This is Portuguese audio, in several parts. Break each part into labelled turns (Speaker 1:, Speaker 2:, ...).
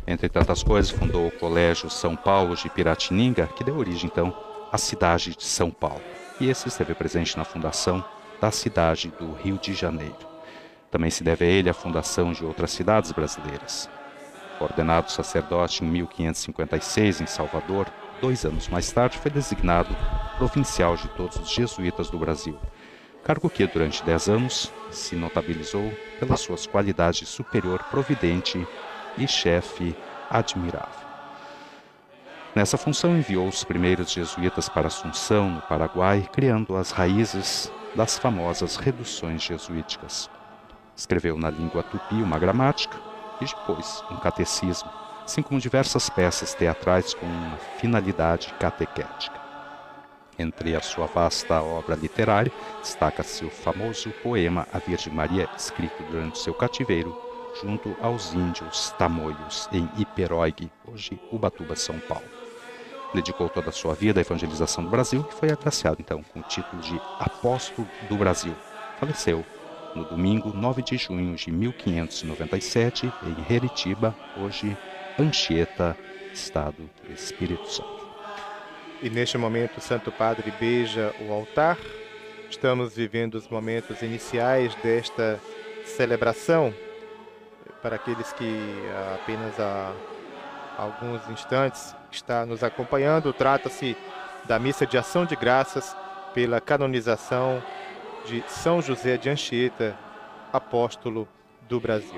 Speaker 1: Entre tantas coisas, fundou o Colégio São Paulo de Piratininga, que deu origem, então, à cidade de São Paulo. E esse esteve presente na fundação da cidade do Rio de Janeiro. Também se deve a ele a fundação de outras cidades brasileiras. Ordenado sacerdote em 1556 em Salvador, 2 anos mais tarde foi designado provincial de todos os jesuítas do Brasil, cargo que, durante 10 anos, se notabilizou pelas suas qualidades de superior providente e chefe admirável. Nessa função enviou os primeiros jesuítas para Assunção, no Paraguai, criando as raízes das famosas reduções jesuíticas. Escreveu na língua tupi uma gramática e depois um catecismo, assim como diversas peças teatrais com uma finalidade catequética. Entre a sua vasta obra literária, destaca-se o famoso poema A Virgem Maria, escrito durante seu cativeiro, junto aos índios tamoios, em Iperóigue, hoje Ubatuba, São Paulo. Dedicou toda a sua vida à evangelização do Brasil e foi agraciado, então, com o título de Apóstolo do Brasil. Faleceu no domingo 9 de junho de 1597, em Heritiba, hoje Anchieta, Estado do Espírito Santo.
Speaker 2: E neste momento o Santo Padre beija o altar. Estamos vivendo os momentos iniciais desta celebração. Para aqueles que apenas há alguns instantes está nos acompanhando, trata-se da missa de ação de graças pela canonização de São José de Anchieta, apóstolo do Brasil.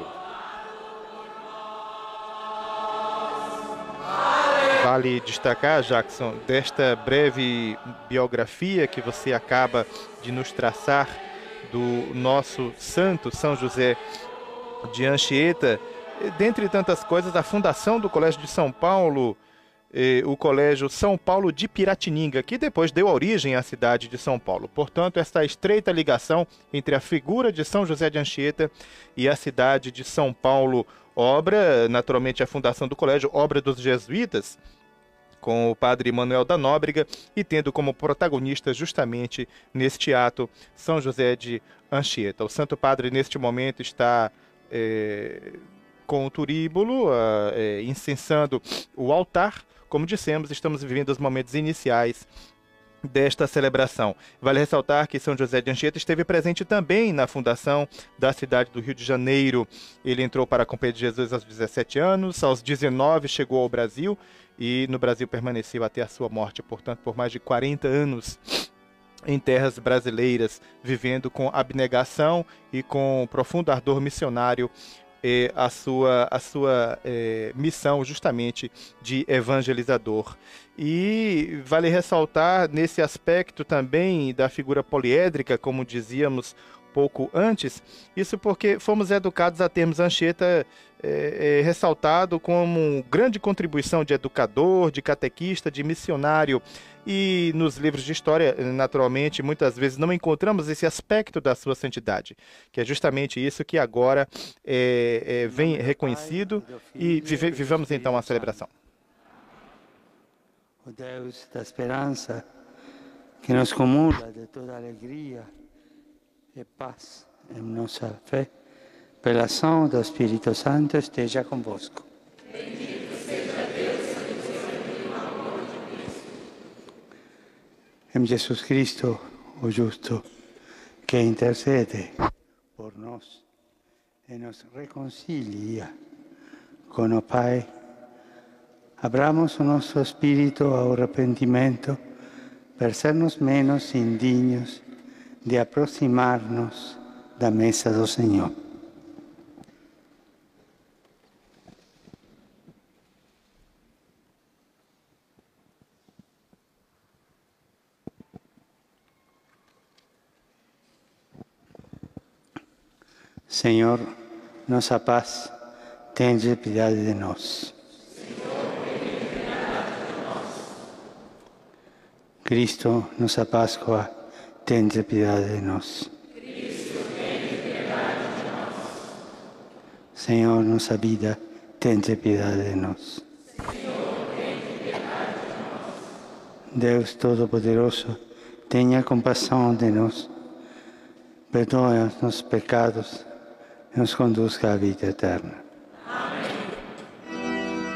Speaker 2: Vale destacar, Jackson, desta breve biografia que você acaba de nos traçar do nosso santo São José de Anchieta, dentre tantas coisas, a fundação do Colégio de São Paulo, o Colégio São Paulo de Piratininga, que depois deu origem à cidade de São Paulo. Portanto, esta estreita ligação entre a figura de São José de Anchieta e a cidade de São Paulo, obra, naturalmente, a fundação do colégio, obra dos jesuítas, com o padre Manuel da Nóbrega, e tendo como protagonista justamente neste ato São José de Anchieta. O Santo Padre neste momento está com o turíbulo, incensando o altar. Como dissemos, estamos vivendo os momentos iniciais desta celebração. Vale ressaltar que São José de Anchieta esteve presente também na fundação da cidade do Rio de Janeiro. Ele entrou para a Companhia de Jesus aos 17 anos, aos 19 chegou ao Brasil e no Brasil permaneceu até a sua morte, portanto, por mais de 40 anos em terras brasileiras, vivendo com abnegação e com profundo ardor missionário a sua missão justamente de evangelizador. E vale ressaltar nesse aspecto também da figura poliédrica, como dizíamos pouco antes, isso porque fomos educados a termos Anchieta ressaltado como grande contribuição de educador, de catequista, de missionário. E nos livros de história, naturalmente, muitas vezes não encontramos esse aspecto da sua santidade, que é justamente isso que agora vem reconhecido, e vivamos então a celebração.
Speaker 3: O Deus da esperança, que nos comula de toda alegria e paz em nossa fé, pela ação do Espírito Santo, esteja convosco.
Speaker 4: Bendito seja Deus, Santíssimo amor de Cristo.
Speaker 3: Em Jesus Cristo, o justo, que intercede por nós e nos reconcilia com o Pai, abramos o nosso espírito ao arrependimento per sermos menos indignos de aproximar-nos da mesa do Senhor. Senhor, nossa paz, tende piedade de nós. Cristo, nossa Páscoa, tende piedade de nós. Senhor, nossa vida, tende piedade de nós. Deus Todo-Poderoso, tenha compaixão de nós, perdoe os nossos pecados e nos conduz à vida eterna.
Speaker 4: Amém.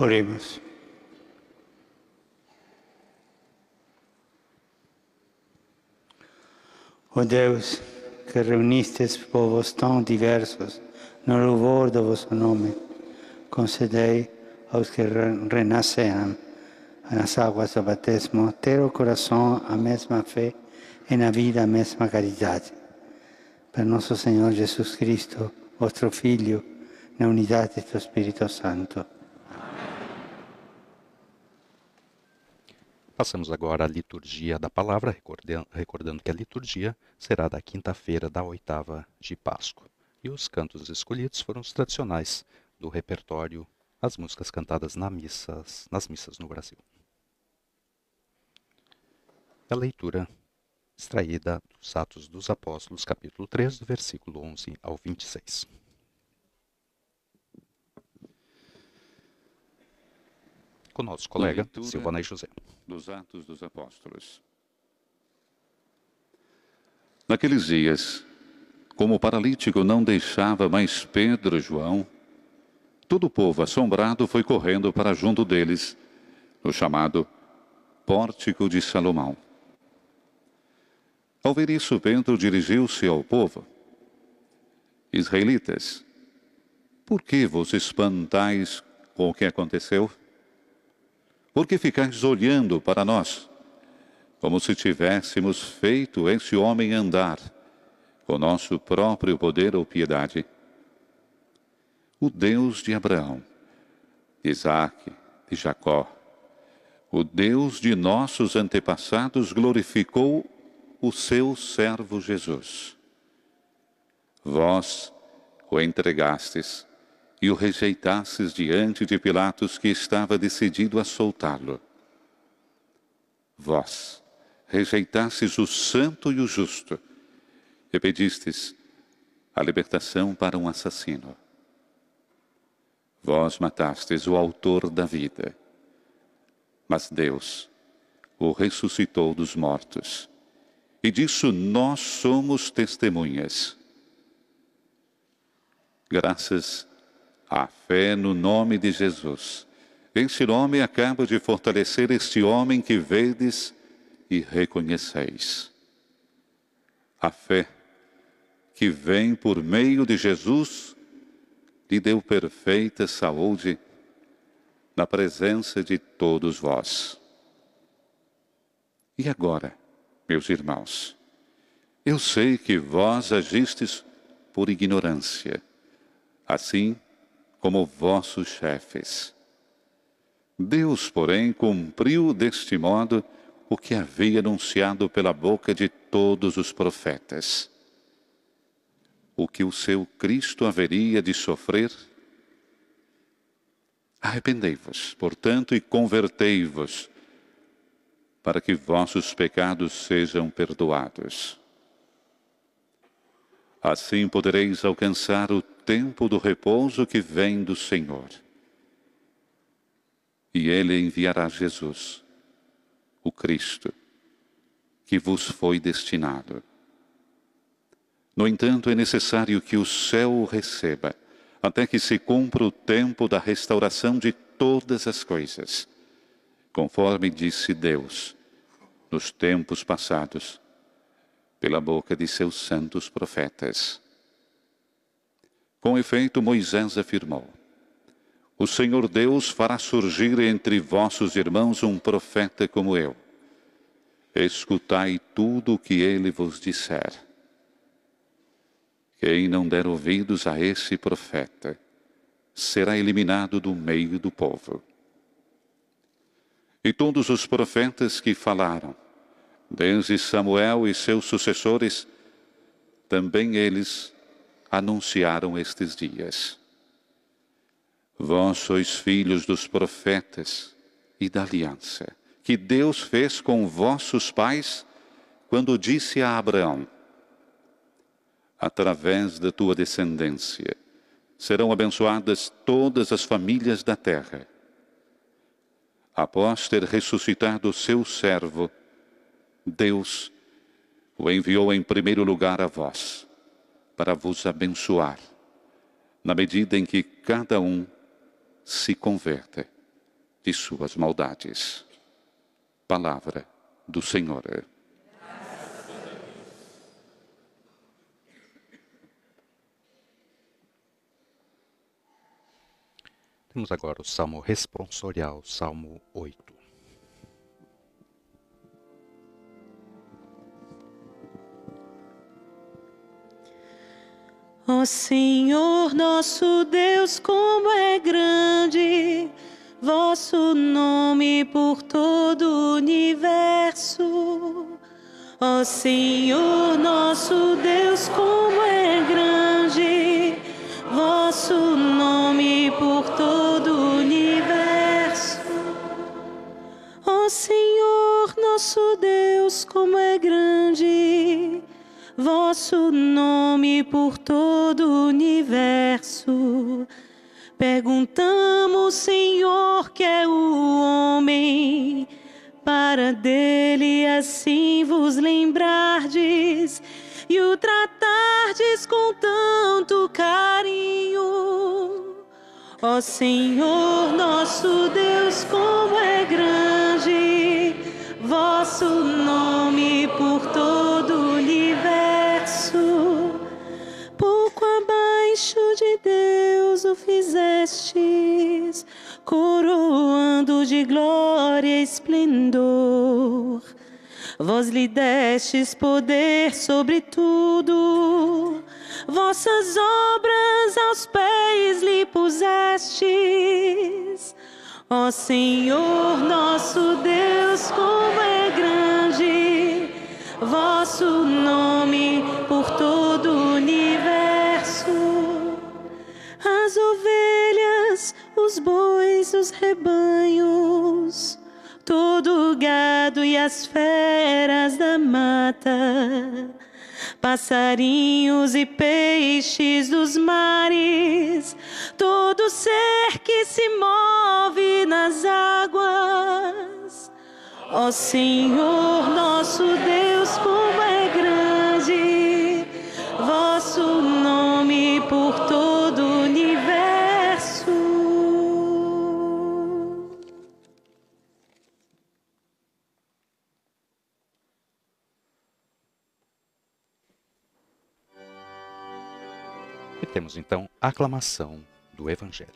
Speaker 3: Oremos. Ó Deus, que reunistes povos tão diversos no louvor do vosso nome, concedei aos que renasceram nas águas do batismo ter o coração a mesma fé e na vida a mesma caridade. Per nosso Senhor Jesus Cristo, vosso Filho, na unidade do Espírito Santo.
Speaker 1: Passamos agora à liturgia da palavra, recordando que a liturgia será da quinta-feira da 8ª de Páscoa. E os cantos escolhidos foram os tradicionais do repertório, as músicas cantadas nas missas no Brasil. A leitura extraída dos Atos dos Apóstolos, capítulo 3, do versículo 11 ao 26. Com nosso colega Silvanei José.
Speaker 5: Dos Atos dos Apóstolos. Naqueles dias, como o paralítico não deixava mais Pedro e João, todo o povo assombrado foi correndo para junto deles, no chamado Pórtico de Salomão. Ao ver isso, Pedro dirigiu-se ao povo. Israelitas, por que vos espantais com o que aconteceu? Por que ficais olhando para nós, como se tivéssemos feito esse homem andar com nosso próprio poder ou piedade? O Deus de Abraão, de Isaque, de Jacó, o Deus de nossos antepassados glorificou o seu servo Jesus. Vós o entregastes e o rejeitastes diante de Pilatos, que estava decidido a soltá-lo. Vós rejeitastes o santo e o justo e pedistes a libertação para um assassino. Vós matastes o autor da vida, mas Deus o ressuscitou dos mortos, e disso nós somos testemunhas. Graças à fé no nome de Jesus, este nome acaba de fortalecer este homem que vedes e reconheceis. A fé que vem por meio de Jesus lhe deu perfeita saúde na presença de todos vós. E agora, meus irmãos, eu sei que vós agistes por ignorância, assim como vossos chefes. Deus, porém, cumpriu deste modo o que havia anunciado pela boca de todos os profetas. O que o seu Cristo haveria de sofrer. Arrependei-vos, portanto, e convertei-vos, para que vossos pecados sejam perdoados. Assim podereis alcançar o tempo do repouso que vem do Senhor. E Ele enviará Jesus, o Cristo, que vos foi destinado. No entanto, é necessário que o céu o receba, até que se cumpra o tempo da restauração de todas as coisas, conforme disse Deus, nos tempos passados, pela boca de seus santos profetas. Com efeito, Moisés afirmou: o Senhor Deus fará surgir entre vossos irmãos um profeta como eu. Escutai tudo o que ele vos disser. Quem não der ouvidos a esse profeta, será eliminado do meio do povo. E todos os profetas que falaram, desde Samuel e seus sucessores, também eles anunciaram estes dias. Vós sois filhos dos profetas e da aliança que Deus fez com vossos pais quando disse a Abraão: através da tua descendência serão abençoadas todas as famílias da terra. Após ter ressuscitado o seu servo, Deus o enviou em primeiro lugar a vós, para vos abençoar, na medida em que cada um se converta de suas maldades. Palavra do Senhor.
Speaker 1: Temos agora o Salmo responsorial, Salmo 8.
Speaker 6: Ó Senhor nosso Deus, como é grande vosso nome por todo o universo. Ó Senhor nosso Deus, como é grande vosso nome por todo o universo. Ó Senhor nosso Deus, como é grande vosso nome por todo o universo. Perguntamos, Senhor, que é o homem, para dele assim vos lembrardes e o tratardes com tanto carinho. Ó Senhor, nosso Deus, como é grande vosso nome por todo o universo. Pouco abaixo de Deus o fizestes, coroando de glória e esplendor. Vós lhe destes poder sobre tudo, vossas obras aos pés lhe pusestes. Ó Senhor, nosso Deus, como é grande vosso nome por todo o universo. As ovelhas, os bois, os rebanhos, todo o gado e as feras da mata, passarinhos e peixes dos mares, todo ser que se move nas águas. Ó Senhor, nosso Deus, como é grande vosso nome por todo o universo.
Speaker 1: E temos então a aclamação do Evangelho.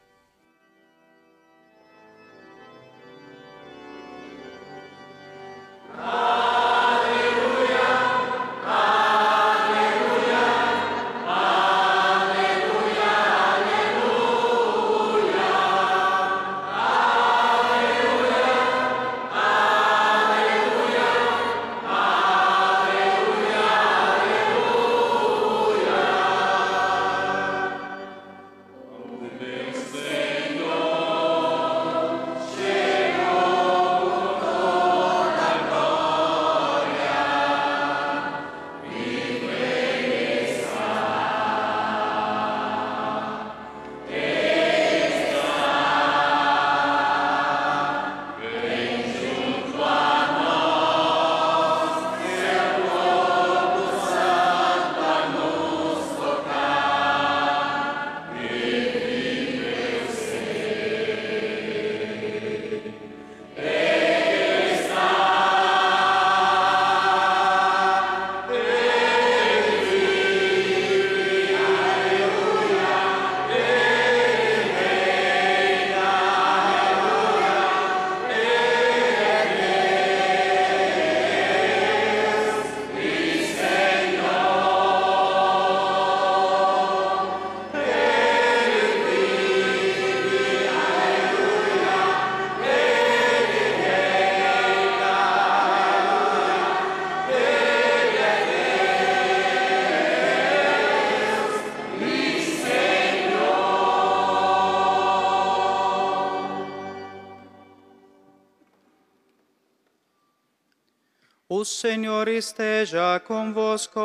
Speaker 7: O Senhor esteja convosco.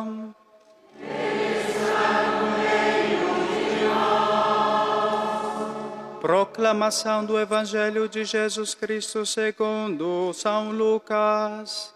Speaker 7: Proclamação do Evangelho de Jesus Cristo segundo São Lucas.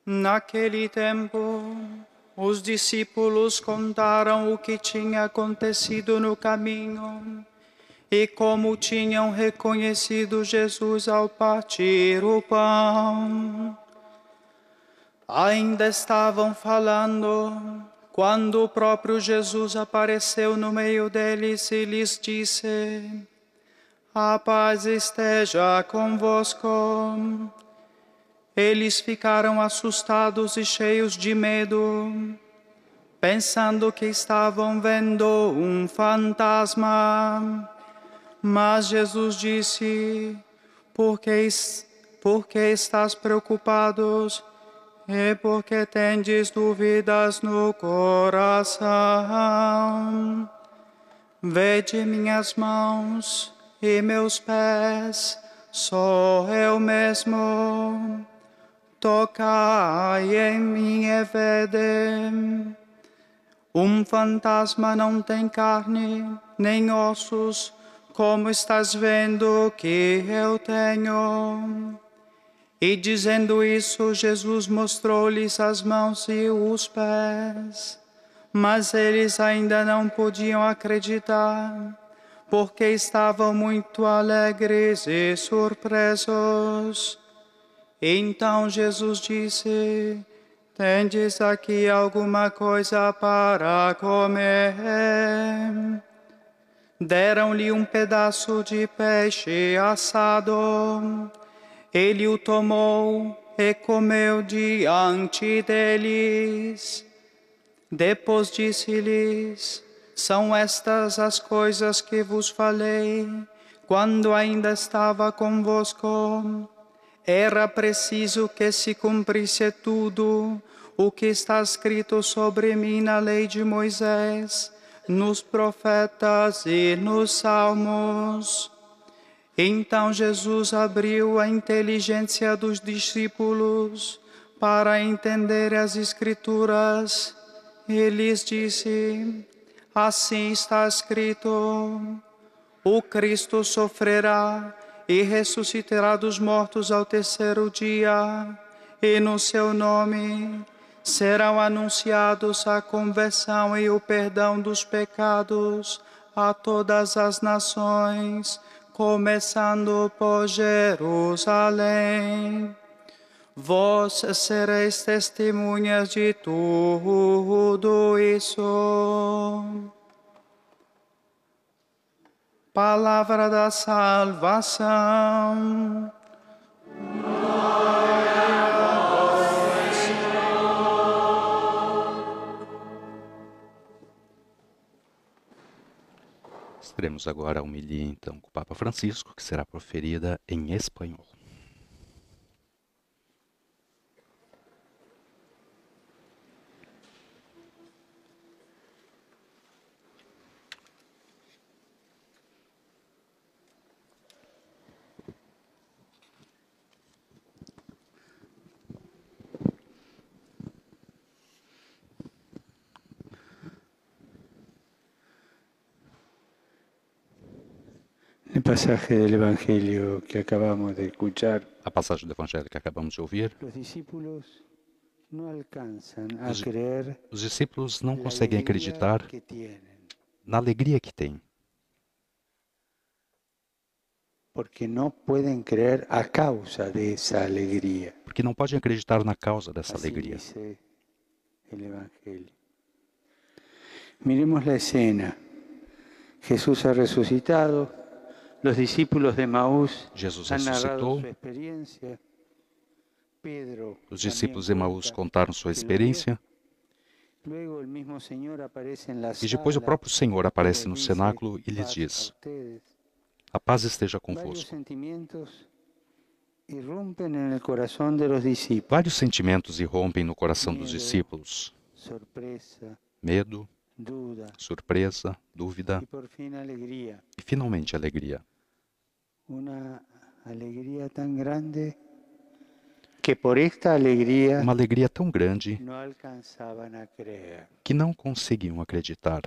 Speaker 7: Naquele tempo, os discípulos contaram o que tinha acontecido no caminho e como tinham reconhecido Jesus ao partir o pão. Ainda estavam falando quando o próprio Jesus apareceu no meio deles e lhes disse: "A paz esteja convosco." Eles ficaram assustados e cheios de medo, pensando que estavam vendo um fantasma. Mas Jesus disse: Por que estás preocupados? E por que tendes dúvidas no coração? Vede minhas mãos e meus pés, sou eu mesmo. Tocai em mim e vede. Um fantasma não tem carne nem ossos, como estás vendo que eu tenho. E dizendo isso, Jesus mostrou-lhes as mãos e os pés. Mas eles ainda não podiam acreditar, porque estavam muito alegres e surpresos. Então Jesus disse: "Tendes aqui alguma coisa para comer?" Deram-lhe um pedaço de peixe assado. Ele o tomou e comeu diante deles. Depois disse-lhes: "São estas as coisas que vos falei quando ainda estava convosco. Era preciso que se cumprisse tudo o que está escrito sobre mim na lei de Moisés, nos profetas e nos salmos." Então Jesus abriu a inteligência dos discípulos para entender as Escrituras e lhes disse: "Assim está escrito: o Cristo sofrerá e ressuscitará dos mortos ao terceiro dia, e no seu nome serão anunciados a conversão e o perdão dos pecados a todas as nações, começando por Jerusalém. Vós sereis testemunhas de tudo isso." Palavra da salvação.
Speaker 1: Teremos agora a homilia, então, com o Papa Francisco, que será proferida em espanhol.
Speaker 3: El pasaje del Evangelio que acabamos de escuchar,
Speaker 1: A passagem do Evangelho que acabamos de ouvir,
Speaker 3: los discípulos no alcanzan a creer
Speaker 1: os discípulos não
Speaker 3: la
Speaker 1: conseguem
Speaker 3: alegría
Speaker 1: acreditar
Speaker 3: que tienen,
Speaker 1: na alegria que têm,
Speaker 3: porque no pueden creer a causa de esa alegría.
Speaker 1: porque não podem acreditar na causa dessa
Speaker 3: Así
Speaker 1: alegria.
Speaker 3: dice el Evangelio. Miremos la escena. Jesús ha resucitado. Los discípulos de Maús
Speaker 1: Jesus
Speaker 3: han narrado
Speaker 1: ressuscitou,
Speaker 3: su experiencia. Pedro
Speaker 1: os
Speaker 3: también
Speaker 1: discípulos de Emaús
Speaker 3: cuenta
Speaker 1: contaram sua
Speaker 3: que lo
Speaker 1: experiência,
Speaker 3: vio. Luego el mismo Señor aparece en la
Speaker 1: e depois o
Speaker 3: sala
Speaker 1: próprio Senhor
Speaker 3: y
Speaker 1: aparece
Speaker 3: les
Speaker 1: no
Speaker 3: dice,
Speaker 1: cenáculo e lhes
Speaker 3: "Paz a
Speaker 1: diz:
Speaker 3: ustedes".
Speaker 1: "A paz esteja
Speaker 3: Varios
Speaker 1: convosco."
Speaker 3: sentimientos irrumpen en el corazón de los discípulos.
Speaker 1: Vários sentimentos irrompem no coração dos
Speaker 3: Medo,
Speaker 1: discípulos:
Speaker 3: sorpresa,
Speaker 1: medo,
Speaker 3: duda
Speaker 1: surpresa, dúvida
Speaker 3: y por fin alegría.
Speaker 1: e finalmente alegria.
Speaker 3: Una alegría tan grande que por esta alegría
Speaker 1: Uma alegria tão grande
Speaker 3: no alcanzaban a creer.
Speaker 1: que não conseguiam acreditar.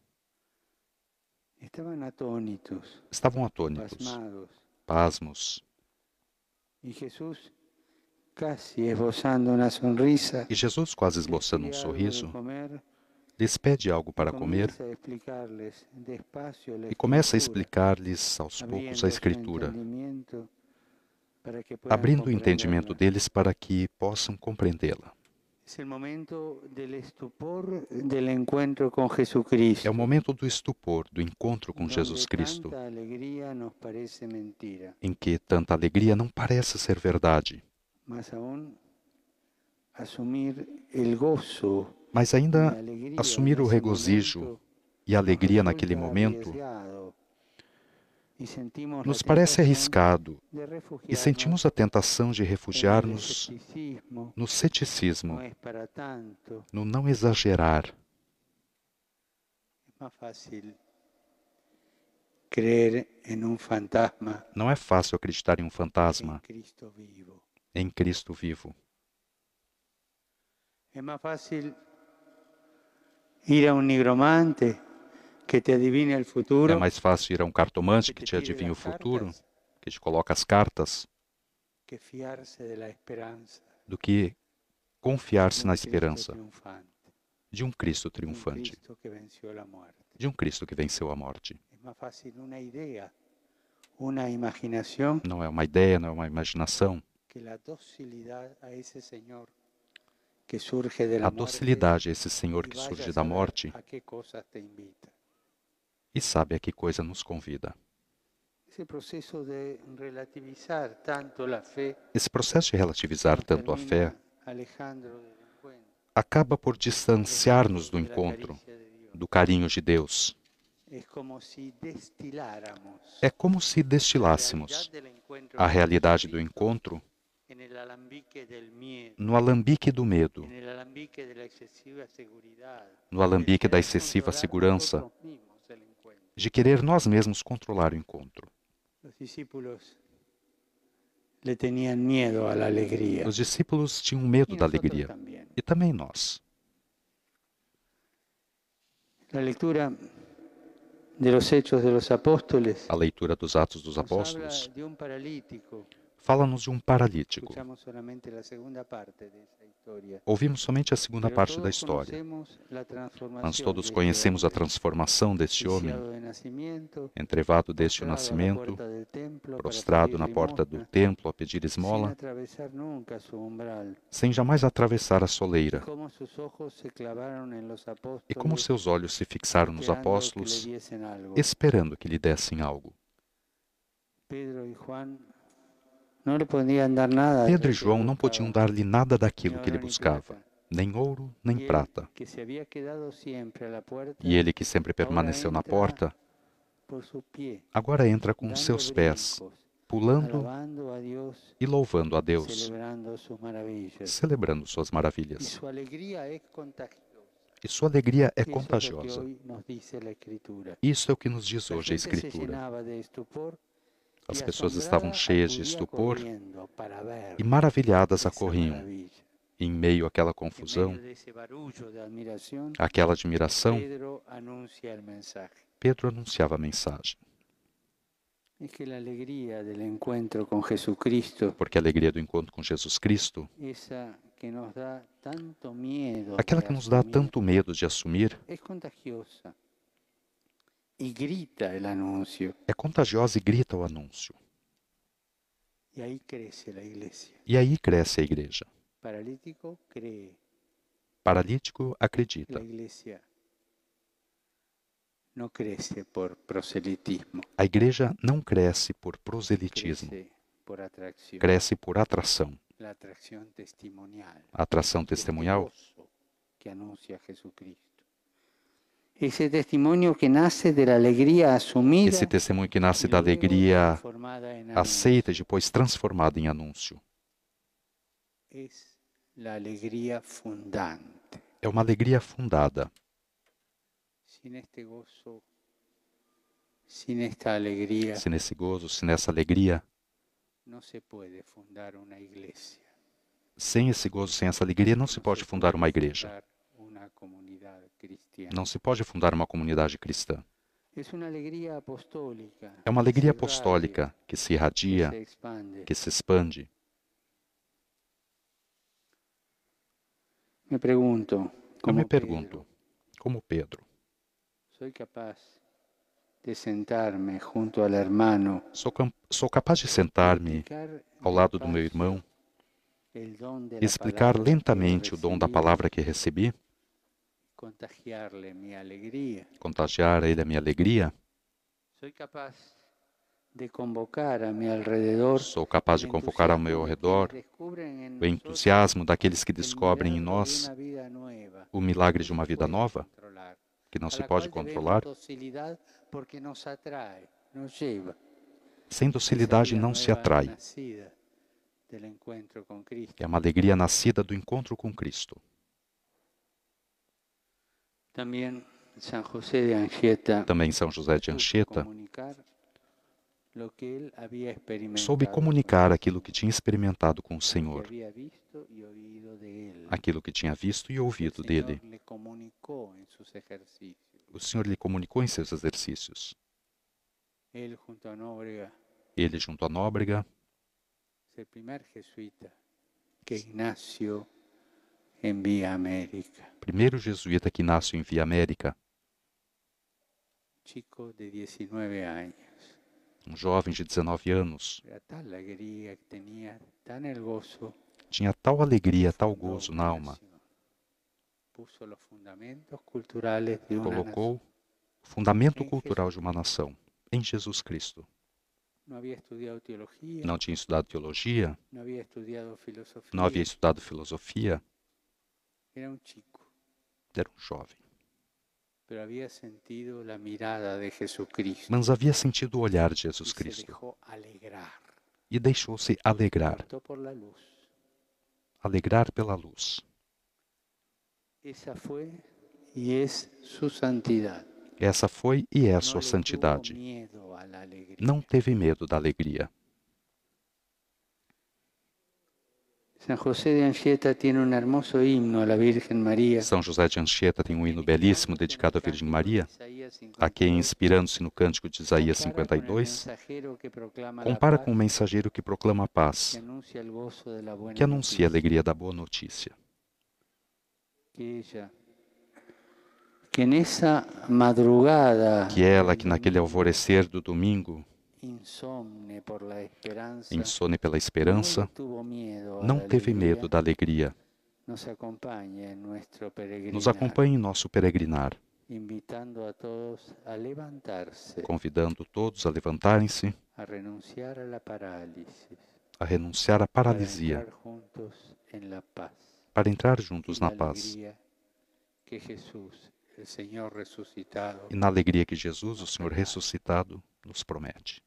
Speaker 3: Estaban atónitos,
Speaker 1: Estavam atônitos,
Speaker 3: pasmados.
Speaker 1: pasmos,
Speaker 3: Y Jesús casi esbozando una sonrisa,
Speaker 1: E Jesus, quase esboçando um
Speaker 3: les pide algo de
Speaker 1: sorriso,
Speaker 3: comer
Speaker 1: lhes pede algo para comer
Speaker 3: comienza a explicarles despacio la
Speaker 1: e começa a
Speaker 3: escritura,
Speaker 1: explicar-lhes aos poucos
Speaker 3: abriendo
Speaker 1: a
Speaker 3: su
Speaker 1: Escritura,
Speaker 3: entendimiento para que puedan
Speaker 1: abrindo o entendimento
Speaker 3: comprenderla.
Speaker 1: deles para que possam compreendê-la.
Speaker 3: Es el momento del estupor del encuentro con
Speaker 1: É
Speaker 3: Jesucristo,
Speaker 1: o momento do estupor, do encontro com
Speaker 3: donde
Speaker 1: Jesus Cristo,
Speaker 3: tanta alegría nos parece mentira,
Speaker 1: em que tanta alegria não parece ser verdade,
Speaker 3: más aún asumir el gozo
Speaker 1: mas
Speaker 3: y
Speaker 1: ainda
Speaker 3: la alegría
Speaker 1: assumir
Speaker 3: en
Speaker 1: o
Speaker 3: ese
Speaker 1: regozijo
Speaker 3: momento
Speaker 1: e a
Speaker 3: nos
Speaker 1: alegria naquele
Speaker 3: resulta
Speaker 1: momento
Speaker 3: arriesgado y sentimos
Speaker 1: nos
Speaker 3: la
Speaker 1: parece
Speaker 3: tentación
Speaker 1: arriscado
Speaker 3: de
Speaker 1: e
Speaker 3: refugiarnos
Speaker 1: sentimos a tentação de
Speaker 3: en el
Speaker 1: refugiar-nos
Speaker 3: escepticismo.
Speaker 1: no ceticismo,
Speaker 3: No es para tanto,
Speaker 1: no não exagerar.
Speaker 3: es más fácil creer en un fantasma
Speaker 1: Não é fácil acreditar em um
Speaker 3: que en
Speaker 1: fantasma,
Speaker 3: Cristo vivo.
Speaker 1: em Cristo vivo.
Speaker 3: Es más fácil ir a un nigromante que te adivine el
Speaker 1: É
Speaker 3: futuro
Speaker 1: mais fácil ir a um cartomante que te adivinha o futuro, que te coloca as cartas,
Speaker 3: que fiarse de la esperanza
Speaker 1: do que confiar-se
Speaker 3: de
Speaker 1: na
Speaker 3: un Cristo
Speaker 1: esperança
Speaker 3: triunfante,
Speaker 1: de um Cristo
Speaker 3: de un
Speaker 1: triunfante,
Speaker 3: Cristo que venció la muerte.
Speaker 1: de um Cristo que venceu a morte.
Speaker 3: Es más fácil una idea, una imaginación,
Speaker 1: Não é uma ideia, não é uma imaginação.
Speaker 3: que la docilidad a ese Señor que surge de la
Speaker 1: A
Speaker 3: muerte
Speaker 1: docilidade a esse Senhor
Speaker 3: y
Speaker 1: que
Speaker 3: vaya
Speaker 1: surge
Speaker 3: a
Speaker 1: da
Speaker 3: saber
Speaker 1: morte
Speaker 3: a qué cosas te invita.
Speaker 1: e sabe a que coisa nos convida.
Speaker 3: Ese proceso de relativizar tanto la fe
Speaker 1: Esse processo de relativizar
Speaker 3: nos
Speaker 1: tanto a fé
Speaker 3: termina alejando del encuentro,
Speaker 1: acaba por distanciar-nos do
Speaker 3: de la
Speaker 1: encontro,
Speaker 3: caricia de Dios.
Speaker 1: do carinho de Deus.
Speaker 3: Es como si destiláramos
Speaker 1: É como se
Speaker 3: la
Speaker 1: destilássemos
Speaker 3: realidad del encuentro
Speaker 1: a
Speaker 3: con
Speaker 1: realidade do
Speaker 3: Jesucristo
Speaker 1: encontro
Speaker 3: en el alambique del miedo,
Speaker 1: no alambique do medo,
Speaker 3: en el alambique de la excesiva seguridad,
Speaker 1: no alambique
Speaker 3: de
Speaker 1: da
Speaker 3: querer
Speaker 1: excessiva
Speaker 3: controlar
Speaker 1: segurança,
Speaker 3: nosotros mismos el encuentro.
Speaker 1: de querer nós mesmos controlar o encontro.
Speaker 3: Los discípulos le tenían miedo a la alegría.
Speaker 1: Os discípulos tinham medo
Speaker 3: Y
Speaker 1: da
Speaker 3: nosotros
Speaker 1: alegria,
Speaker 3: también.
Speaker 1: e também nós.
Speaker 3: La lectura de los Hechos de los Apóstoles
Speaker 1: A leitura dos Atos dos
Speaker 3: nos habla
Speaker 1: Apóstolos
Speaker 3: de un paralítico.
Speaker 1: fala-nos de um paralítico.
Speaker 3: Escuchamos solamente la segunda parte de esa historia.
Speaker 1: Ouvimos somente a segunda
Speaker 3: Pero
Speaker 1: parte da
Speaker 3: todos
Speaker 1: história,
Speaker 3: conocemos la transformación
Speaker 1: mas todos
Speaker 3: de este
Speaker 1: conhecemos a
Speaker 3: hombre,
Speaker 1: transformação deste homem,
Speaker 3: lisiado de nacimiento,
Speaker 1: entrevado desde o
Speaker 3: postrado a la
Speaker 1: nascimento,
Speaker 3: puerta del templo para
Speaker 1: prostrado
Speaker 3: pedir
Speaker 1: na porta do
Speaker 3: limosna,
Speaker 1: templo a pedir
Speaker 3: sin
Speaker 1: esmola,
Speaker 3: atravesar nunca su umbral.
Speaker 1: sem jamais atravessar a soleira,
Speaker 3: Cómo sus ojos se clavaron en los apóstoles,
Speaker 1: e como seus olhos se fixaram nos
Speaker 3: esperando que
Speaker 1: apóstolos,
Speaker 3: le diesen algo.
Speaker 1: esperando que lhe dessem algo.
Speaker 3: Pedro y Juan não lhe podiam dar nada.
Speaker 1: Pedro e
Speaker 3: do que
Speaker 1: João não
Speaker 3: buscavam,
Speaker 1: podiam dar-lhe nada daquilo
Speaker 3: nem
Speaker 1: que ele
Speaker 3: ouro nem
Speaker 1: buscava,
Speaker 3: prata.
Speaker 1: nem ouro, nem
Speaker 3: E ele,
Speaker 1: prata.
Speaker 3: que se havia quedado sempre à porta,
Speaker 1: E ele, que sempre permaneceu na porta,
Speaker 3: por su pie,
Speaker 1: agora entra com
Speaker 3: dando
Speaker 1: seus pés,
Speaker 3: brincos,
Speaker 1: pulando
Speaker 3: alabando a Deus,
Speaker 1: e louvando a Deus,
Speaker 3: celebrando sus maravillas.
Speaker 1: celebrando suas
Speaker 3: E
Speaker 1: maravilhas.
Speaker 3: sua alegria é contagiosa.
Speaker 1: E sua alegria é
Speaker 3: Isso é o que
Speaker 1: contagiosa.
Speaker 3: hoje nos diz a Escritura.
Speaker 1: Isso é o que nos diz
Speaker 3: A
Speaker 1: hoje a
Speaker 3: gente se
Speaker 1: Escritura.
Speaker 3: llenava de estupor
Speaker 1: As
Speaker 3: e
Speaker 1: pessoas
Speaker 3: assombrada
Speaker 1: estavam cheias de
Speaker 3: acudia
Speaker 1: estupor
Speaker 3: correndo para ver
Speaker 1: e maravilhadas
Speaker 3: essa
Speaker 1: acorriam.
Speaker 3: maravilha.
Speaker 1: Em meio àquela
Speaker 3: Em
Speaker 1: confusão,
Speaker 3: meio desse barulho de admiração,
Speaker 1: àquela admiração,
Speaker 3: Pedro anuncia el mensaje.
Speaker 1: Pedro anunciava a mensagem.
Speaker 3: Es que la alegría del encuentro con Jesucristo,
Speaker 1: Porque a alegria do encontro com Jesus Cristo,
Speaker 3: esa que nos da tanto miedo,
Speaker 1: aquela
Speaker 3: de
Speaker 1: que nos dá
Speaker 3: asumir,
Speaker 1: tanto medo de assumir,
Speaker 3: es contagiosa y grita el anuncio.
Speaker 1: é contagiosa e grita o anúncio.
Speaker 3: Y ahí crece la iglesia.
Speaker 1: E aí cresce a igreja.
Speaker 3: Paralítico cree,
Speaker 1: Paralítico
Speaker 3: la
Speaker 1: acredita.
Speaker 3: iglesia no crece por proselitismo,
Speaker 1: A igreja não cresce por proselitismo,
Speaker 3: crece por atracción,
Speaker 1: cresce por atração.
Speaker 3: la atracción testimonial.
Speaker 1: A atração
Speaker 3: Este
Speaker 1: testemunhal
Speaker 3: gozo que anuncia Jesucristo. Ese testimonio que nace de la alegría asumida,
Speaker 1: esse testemunho que nasce
Speaker 3: y
Speaker 1: da
Speaker 3: luego
Speaker 1: alegria
Speaker 3: transformada en anuncio.
Speaker 1: aceita e depois transformada em anúncio.
Speaker 3: Es la alegría fundante.
Speaker 1: É uma alegria fundada.
Speaker 3: Sin este gozo, sin esta alegría,
Speaker 1: Se nesse gozo, se nessa alegria,
Speaker 3: no se puede fundar una iglesia.
Speaker 1: sem esse gozo, sem essa alegria, não se
Speaker 3: No
Speaker 1: pode
Speaker 3: se
Speaker 1: fundar
Speaker 3: puede
Speaker 1: uma igreja.
Speaker 3: fundar una comunidad cristiana.
Speaker 1: Não se pode fundar uma comunidade cristã.
Speaker 3: Es una alegría apostólica.
Speaker 1: É uma alegria
Speaker 3: que se irradia,
Speaker 1: apostólica que se
Speaker 3: que
Speaker 1: irradia,
Speaker 3: se expande.
Speaker 1: que se expande.
Speaker 3: Me pergunto,
Speaker 1: Eu me pergunto, como Pedro,
Speaker 3: sou capaz de sentar-me junto ao hermano,
Speaker 1: sou capaz de sentar-me ao lado do meu irmão e explicar lentamente o dom da palavra que recebi,
Speaker 3: contagiar-lhe minha alegria.
Speaker 1: contagiar a ele a minha alegria?
Speaker 3: Sou capaz de convocar a meu alrededor,
Speaker 1: Sou capaz de convocar ao meu redor o entusiasmo daqueles que descobrem em nós o milagre de uma vida nova, que não se pode controlar? Sem docilidade não se atrai. É uma alegria nascida do encontro com Cristo.
Speaker 3: Também São José de Anchieta
Speaker 1: soube comunicar aquilo que tinha experimentado com o Senhor, aquilo que tinha visto e ouvido dele. O Senhor lhe comunicou em seus exercícios. Ele, junto à Nóbrega,
Speaker 3: o primeiro jesuíta que Ignacio envia à América.
Speaker 1: Primeiro jesuíta que Inácio envia à América.
Speaker 3: Chico de 19 anos.
Speaker 1: Um jovem de 19 anos. Tinha tal alegria, tal gozo na alma. Colocou o fundamento cultural de uma nação em Jesus Cristo. Não tinha estudado teologia, não havia estudado filosofia. Era um jovem. Mas havia sentido o olhar de Jesus Cristo e deixou-se alegrar. Alegrar pela luz. Essa foi e é sua santidade. Não teve medo da alegria.
Speaker 3: São José de Anchieta tem um hermoso himno à Virgem Maria.
Speaker 1: São José de Anchieta tem um hino belíssimo dedicado à Virgem Maria, a quem, inspirando-se no cântico de Isaías 52, compara com o mensageiro que proclama a paz, que anuncia a alegria da boa notícia. Que ela, que naquele alvorecer do domingo, insone pela esperança, não teve medo da alegria. Nos acompanhe em nosso peregrinar, convidando todos a levantarem-se, a renunciar à paralisia, para entrar juntos na paz. E na alegria que Jesus, o Senhor ressuscitado, nos promete.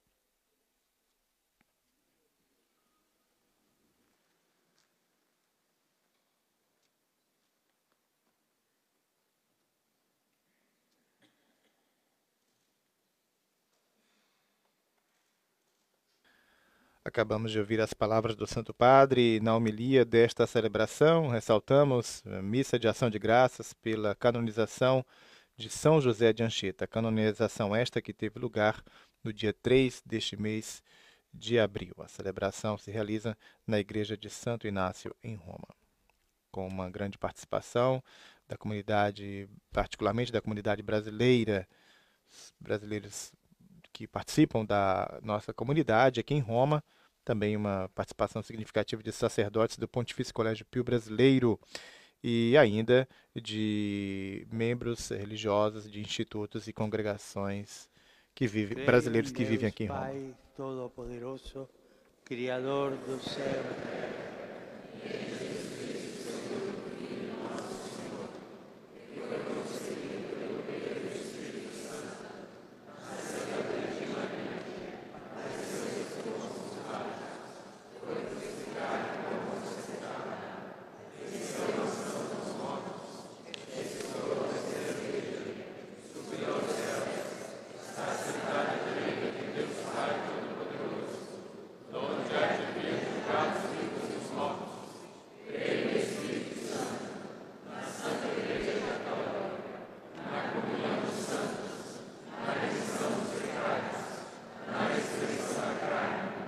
Speaker 2: Acabamos de ouvir as palavras do Santo Padre na homilia desta celebração. Ressaltamos a missa de ação de graças pela canonização de São José de Anchieta. Canonização esta que teve lugar no dia 3 deste mês de abril. A celebração se realiza na Igreja de Santo Inácio, em Roma, com uma grande participação da comunidade, particularmente da comunidade brasileira, brasileiros que participam da nossa comunidade aqui em Roma, também uma participação significativa de sacerdotes do Pontifício Colégio Pio Brasileiro e ainda de membros religiosos de institutos e congregações que vivem, brasileiros que vivem aqui em Roma.
Speaker 3: Pai Todo-Poderoso, Criador do céu.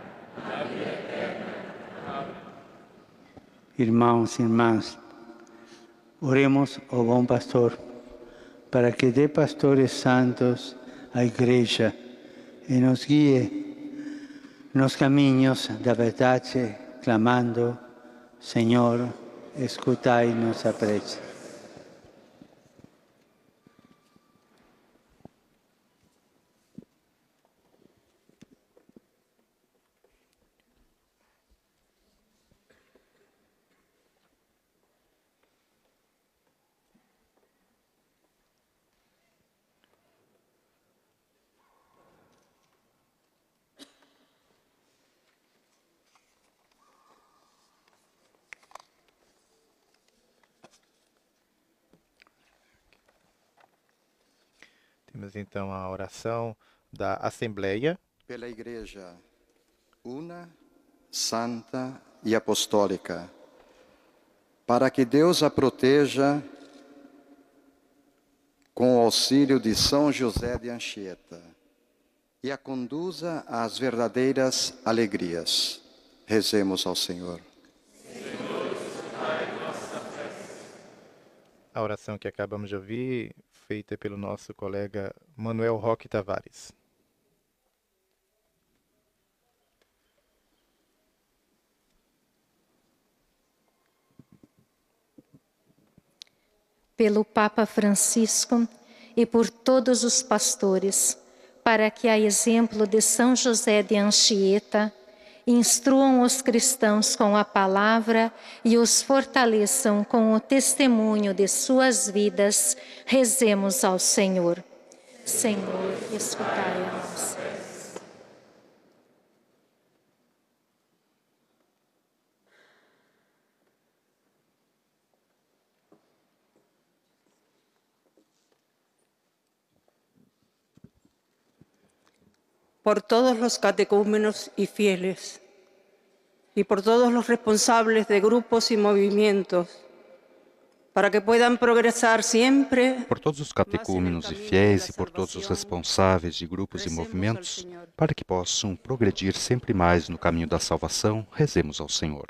Speaker 3: Irmãos e irmãs, Oremos ao bom pastor, para que dê pastores santos à igreja e nos guie nos caminhos da verdade, clamando: Senhor, escutai nossa prece.
Speaker 2: Temos então a oração da Assembleia.
Speaker 8: Pela Igreja una, santa e apostólica, para que Deus a proteja com o auxílio de São José de Anchieta e a conduza às verdadeiras alegrias. Rezemos ao Senhor.
Speaker 2: A oração que acabamos de ouvir, feita pelo nosso colega Manuel Roque Tavares.
Speaker 9: Pelo Papa Francisco e por todos os pastores, para que, a exemplo de São José de Anchieta, instruam os cristãos com a palavra e os fortaleçam com o testemunho de suas vidas, rezemos ao Senhor. Senhor, escutai a nossa prece.
Speaker 10: Por todos los catecúmenos y fieles, y por todos los responsables de grupos y movimientos, para que puedan progresar siempre.
Speaker 1: Por todos os catecúmenos e fiéis e por todos os responsáveis de grupos e movimentos, para que possam progredir sempre mais no caminho da salvação, rezemos ao Senhor.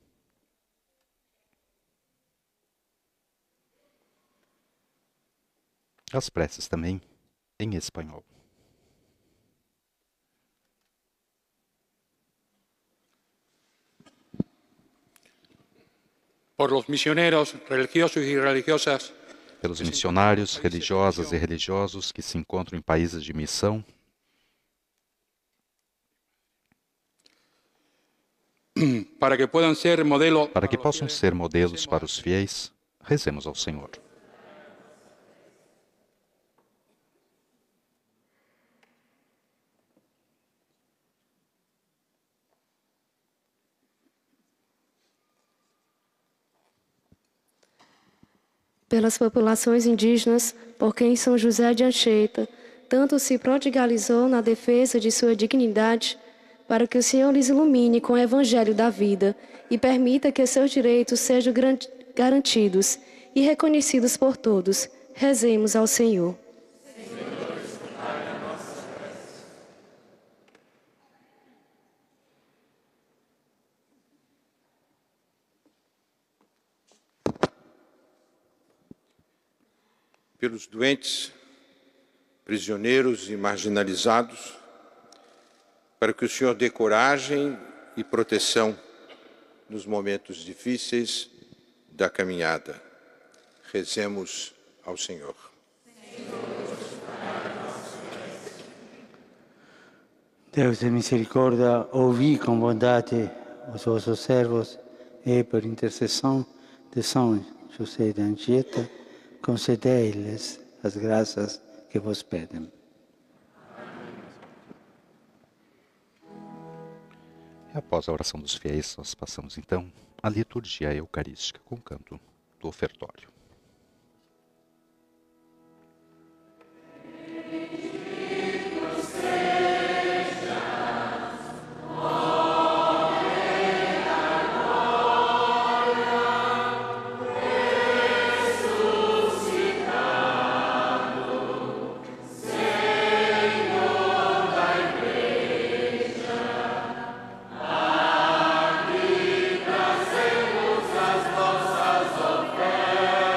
Speaker 1: As preces também em espanhol.
Speaker 11: Por los misioneros religiosos y religiosas,
Speaker 1: pelos missionários, religiosas e religiosos que se encontram em países de missão,
Speaker 11: para que
Speaker 1: possam ser modelos para os fiéis, rezemos ao Senhor.
Speaker 12: Pelas populações indígenas, por quem São José de Anchieta tanto se prodigalizou na defesa de sua dignidade, para que o Senhor lhes ilumine com o evangelho da vida e permita que seus direitos sejam garantidos e reconhecidos por todos. Rezemos ao Senhor.
Speaker 13: Pelos doentes, prisioneiros e marginalizados, para que o Senhor dê coragem e proteção nos momentos difíceis da caminhada. Rezemos ao Senhor.
Speaker 3: Deus de misericórdia, ouvi com bondade os vossos servos e, por intercessão de São José de Anchieta, concedei-lhes as graças que vos pedem.
Speaker 1: E após a oração dos fiéis, nós passamos então à liturgia eucarística com o canto do ofertório.
Speaker 4: As nossas ofertas.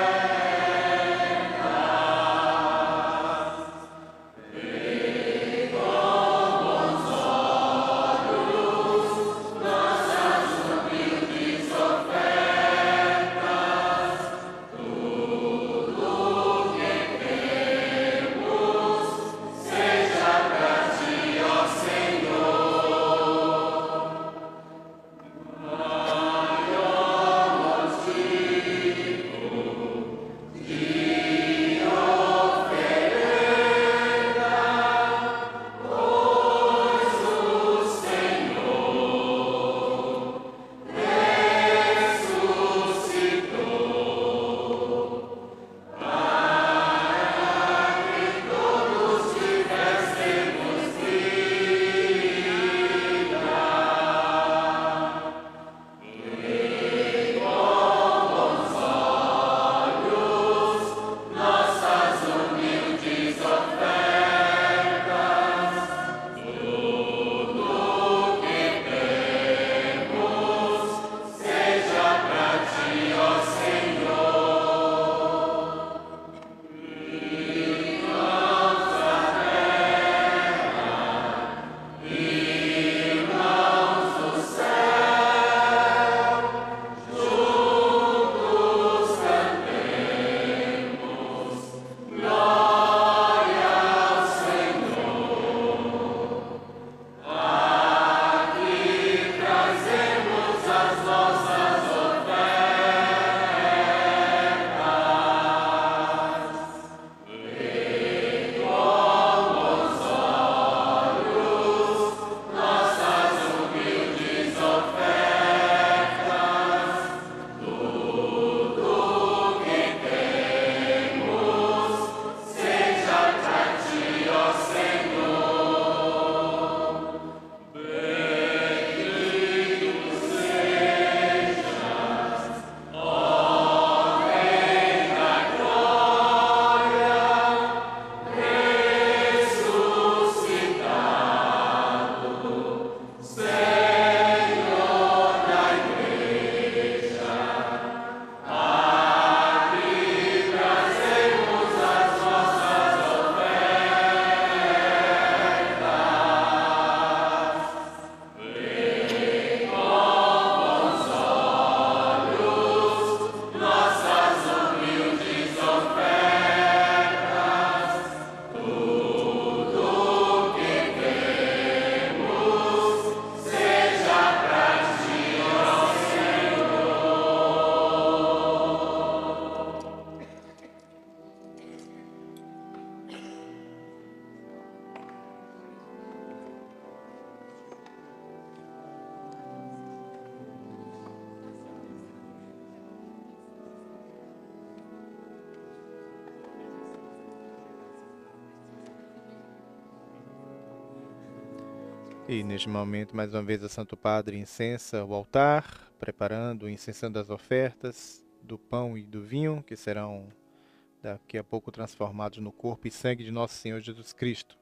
Speaker 2: E neste momento, mais uma vez, o Santo Padre incensa o altar, preparando, incensando as ofertas do pão e do vinho, que serão daqui a pouco transformados no corpo e sangue de nosso Senhor Jesus Cristo.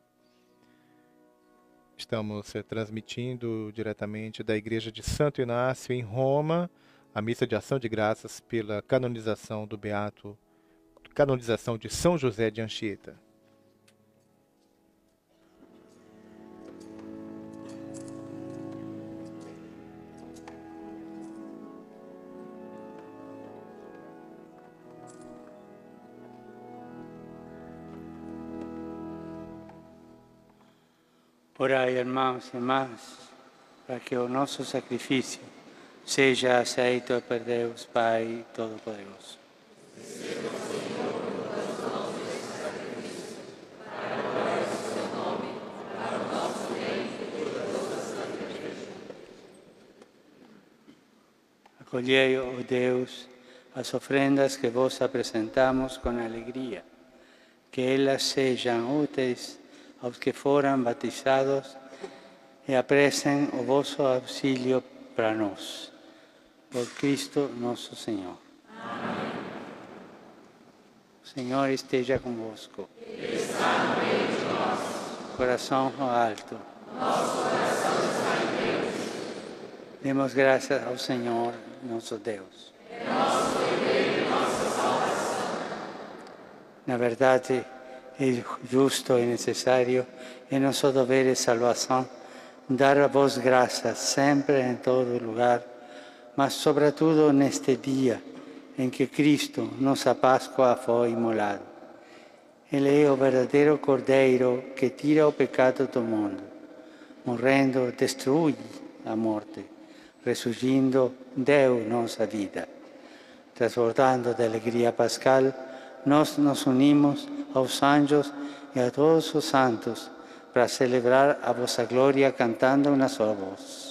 Speaker 2: Estamos transmitindo diretamente da Igreja de Santo Inácio, em Roma, a missa de ação de graças pela canonização canonização de São José de Anchieta.
Speaker 3: Orai, irmãos e irmãs, para que o nosso sacrifício seja aceito por Deus Pai Todo-Poderoso. Acolhei, ó Deus, as ofrendas que vos apresentamos com alegria, que elas sejam úteis aos que foram batizados e apressem o vosso auxílio para nós. Por Cristo nosso Senhor. Amém. O Senhor esteja convosco.
Speaker 4: Está no meio de nós.
Speaker 3: Coração alto.
Speaker 4: Nosso coração está em Deus.
Speaker 3: Demos graças ao Senhor, nosso Deus.
Speaker 4: É nosso dever e nossa salvação.
Speaker 3: Na verdade, é justo e necessário, é nosso dever e salvação, dar a vós graças sempre em todo lugar, mas sobretudo neste dia em que Cristo, nossa Páscoa, foi imolado. Ele é o verdadeiro Cordeiro que tira o pecado do mundo. Morrendo, destrui a morte. Ressurgindo, deu nossa vida. Transbordando de alegria pascal, nós nos unimos aos anjos e a todos os santos para celebrar a vossa glória cantando uma só voz.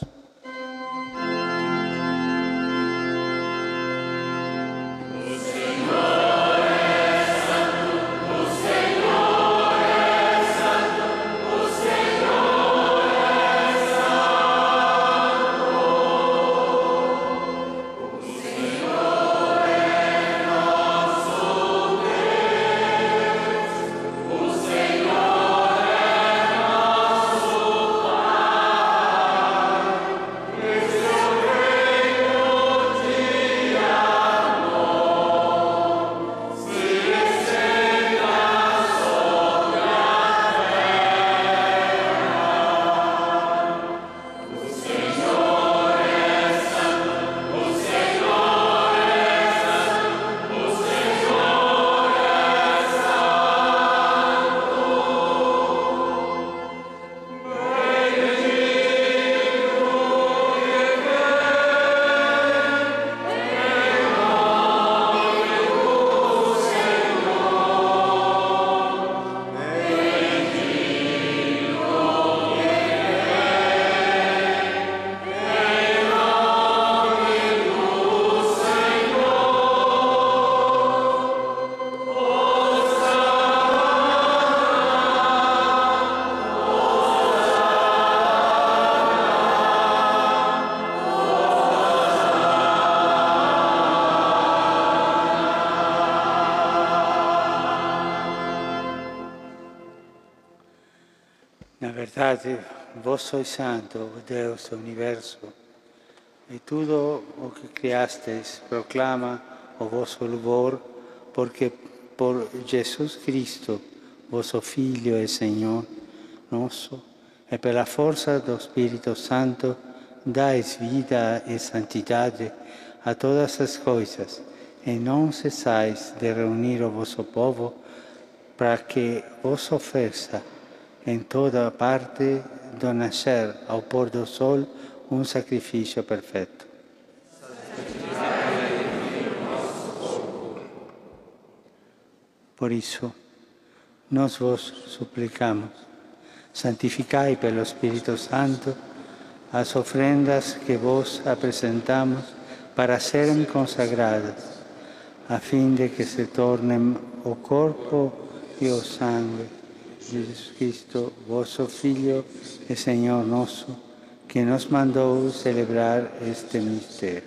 Speaker 3: Na verdade, vós sois santo, o Deus do universo, e tudo o que criastes proclama o vosso louvor, porque por Jesus Cristo, vosso Filho e Senhor nosso, e pela força do Espírito Santo, dais vida e santidade a todas as coisas, e não cessais de reunir o vosso povo, para que vos ofereça em toda parte, do nascer ao pôr do sol, um sacrifício perfeito. Por isso, nós vos suplicamos, santificai pelo Espírito Santo as ofrendas que vos apresentamos para serem consagradas, a fim de que se tornem o corpo e o sangue Jesus Cristo, vosso Filho e Senhor nosso, que nos mandou celebrar este mistério.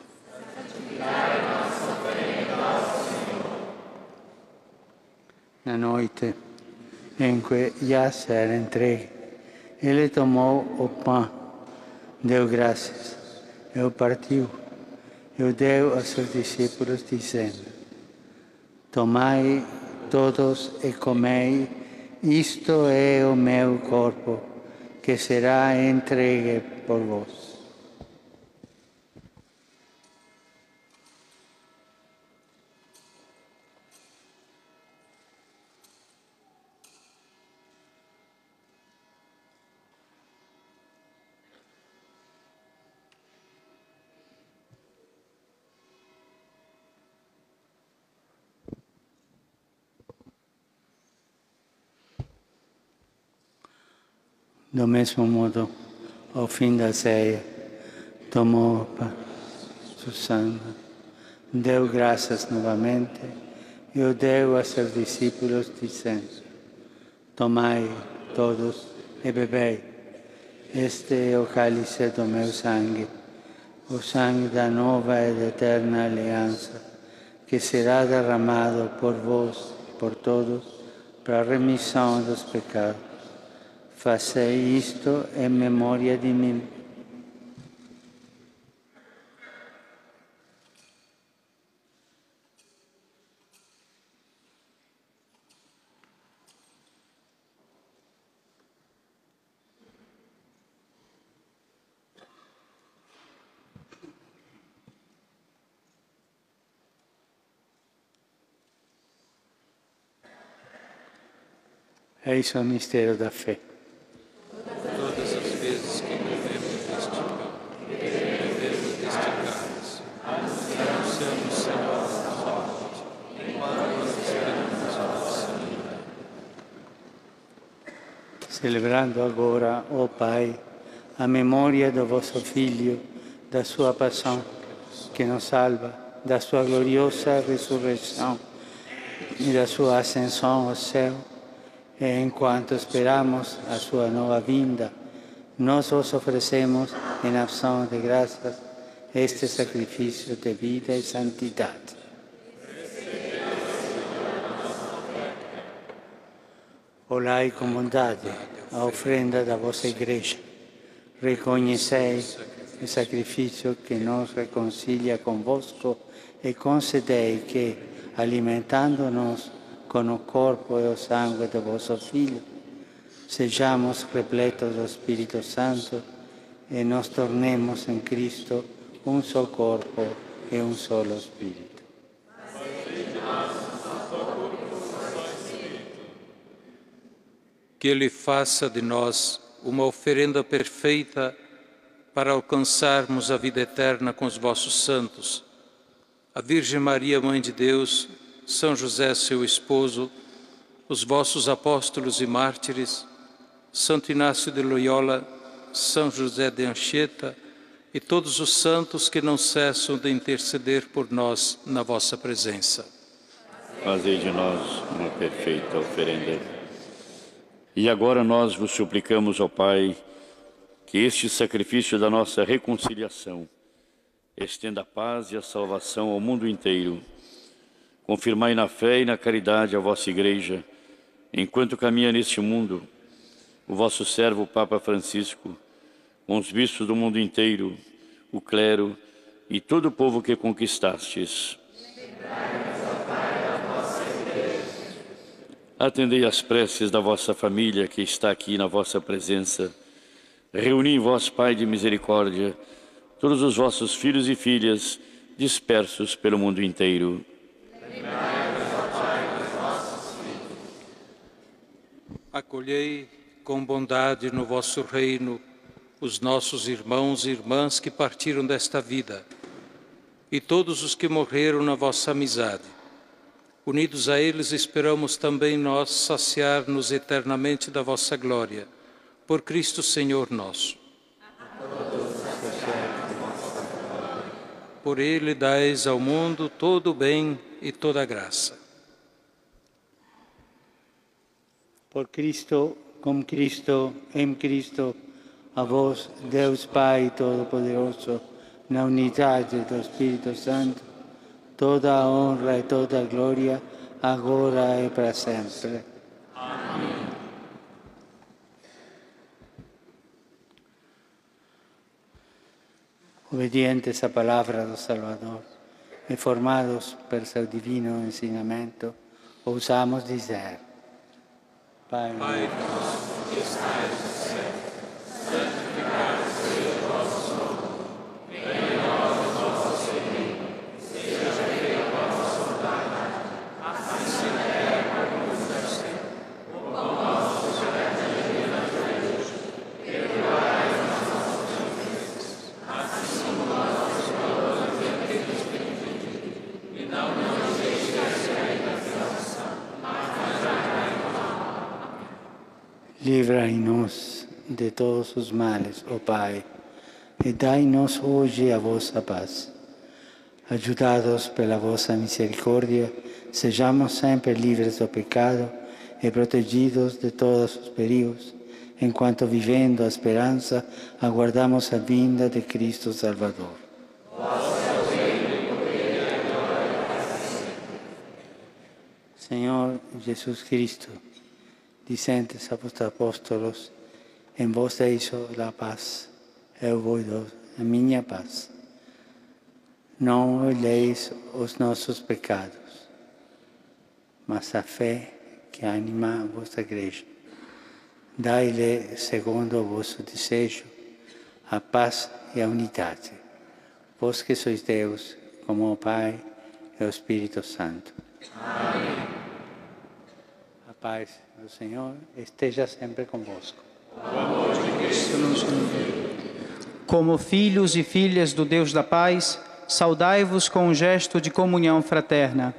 Speaker 3: Na noite em que ia ser entregue, ele tomou o pão, deu graças, e o partiu, e o deu aos seus discípulos, dizendo: Tomai todos e comei, isto é o meu corpo, que será entregue por vós. Do mesmo modo, ao fim da ceia, tomou o sangue, deu graças novamente e o deu a seus discípulos, dizendo: Tomai todos e bebei. Este é o cálice do meu sangue, o sangue da nova e eterna aliança, que será derramado por vós e por todos para a remissão dos pecados. Fazei isto em memória de mim. Eis o mistério da fé.
Speaker 11: Todas as vezes que comemos deste pão e bebemos deste cálice, anunciamos, Senhor, a sua morte, enquanto nós esperamos a vossa vinda.
Speaker 3: Celebrando agora, ó Pai, a memória do vosso Filho, da sua paixão, que nos salva, da sua gloriosa ressurreição e da sua ascensão ao céu, e enquanto esperamos a sua nova vinda, nós vos oferecemos, em ação de graças, este sacrifício de vida e santidade. Olhai com bondade a ofrenda da vossa Igreja. Reconhecei o sacrifício que nos reconcilia convosco e concedei que, alimentando-nos com o corpo e o sangue do vosso Filho, sejamos repletos do Espírito Santo e nos tornemos em Cristo um só corpo e um só Espírito.
Speaker 11: Que Ele faça de nós uma oferenda perfeita para alcançarmos a vida eterna com os vossos santos, a Virgem Maria, Mãe de Deus, São José, seu esposo, os vossos apóstolos e mártires, Santo Inácio de Loyola, São José de Anchieta e todos os santos que não cessam de interceder por nós na vossa presença.
Speaker 14: Fazei de nós uma perfeita oferenda. E agora nós vos suplicamos, ó Pai, que este sacrifício da nossa reconciliação estenda a paz e a salvação ao mundo inteiro. Confirmai na fé e na caridade a vossa Igreja, enquanto caminha neste mundo, o vosso servo Papa Francisco, com os bispos do mundo inteiro, o clero e todo o povo que conquistastes. Atendei as preces da vossa família que está aqui na vossa presença. Reuni em vós, Pai de misericórdia, todos os vossos filhos e filhas dispersos pelo mundo inteiro.
Speaker 11: Acolhei com bondade no vosso reino os nossos irmãos e irmãs que partiram desta vida e todos os que morreram na vossa amizade. Unidos a eles, esperamos também nós saciar-nos eternamente da vossa glória. Por Cristo Senhor nosso. Por Ele dais ao mundo todo o bem e toda a graça.
Speaker 3: Por Cristo, com Cristo, em Cristo, a vós, Deus Pai Todo-Poderoso, na unidade do Espírito Santo, toda a honra e toda a glória, agora e para sempre.
Speaker 4: Amém.
Speaker 3: Obedientes à palavra do Salvador e formados per seu divino ensinamento, ousamos dizer: Pai
Speaker 11: nosso que estais no céu, santificado seja o vosso nome. Venha a nós o vosso reino, seja feita a vossa vontade, assim na terra como no céu. O pão nosso de cada dia nos dai hoje, perdoai as nossas ofensas, assim como nós perdoamos aqueles que nos ofendem. E não nos deixeis cair na tentação, mas livrai-nos do mal.
Speaker 3: Livrai-nos de todos os males, ó Pai, e dai-nos hoje a vossa paz. Ajudados pela vossa misericórdia, sejamos sempre livres do pecado e protegidos de todos os perigos, enquanto, vivendo a esperança, aguardamos a vinda de Cristo Salvador. Senhor Jesus Cristo, dizentes a vossos apóstolos, em vós deixo a paz, eu vos dou a minha paz. Não olheis os nossos pecados, mas a fé que anima a vossa igreja. Dai-lhe, segundo o vosso desejo, a paz e a unidade. Vós que sois Deus, como o Pai e o Espírito Santo.
Speaker 4: Amém.
Speaker 3: A paz do Senhor esteja sempre convosco.
Speaker 11: O amor de Cristo
Speaker 7: nos uniu. Como filhos e filhas do Deus da paz, saudai-vos com um gesto de comunhão fraterna.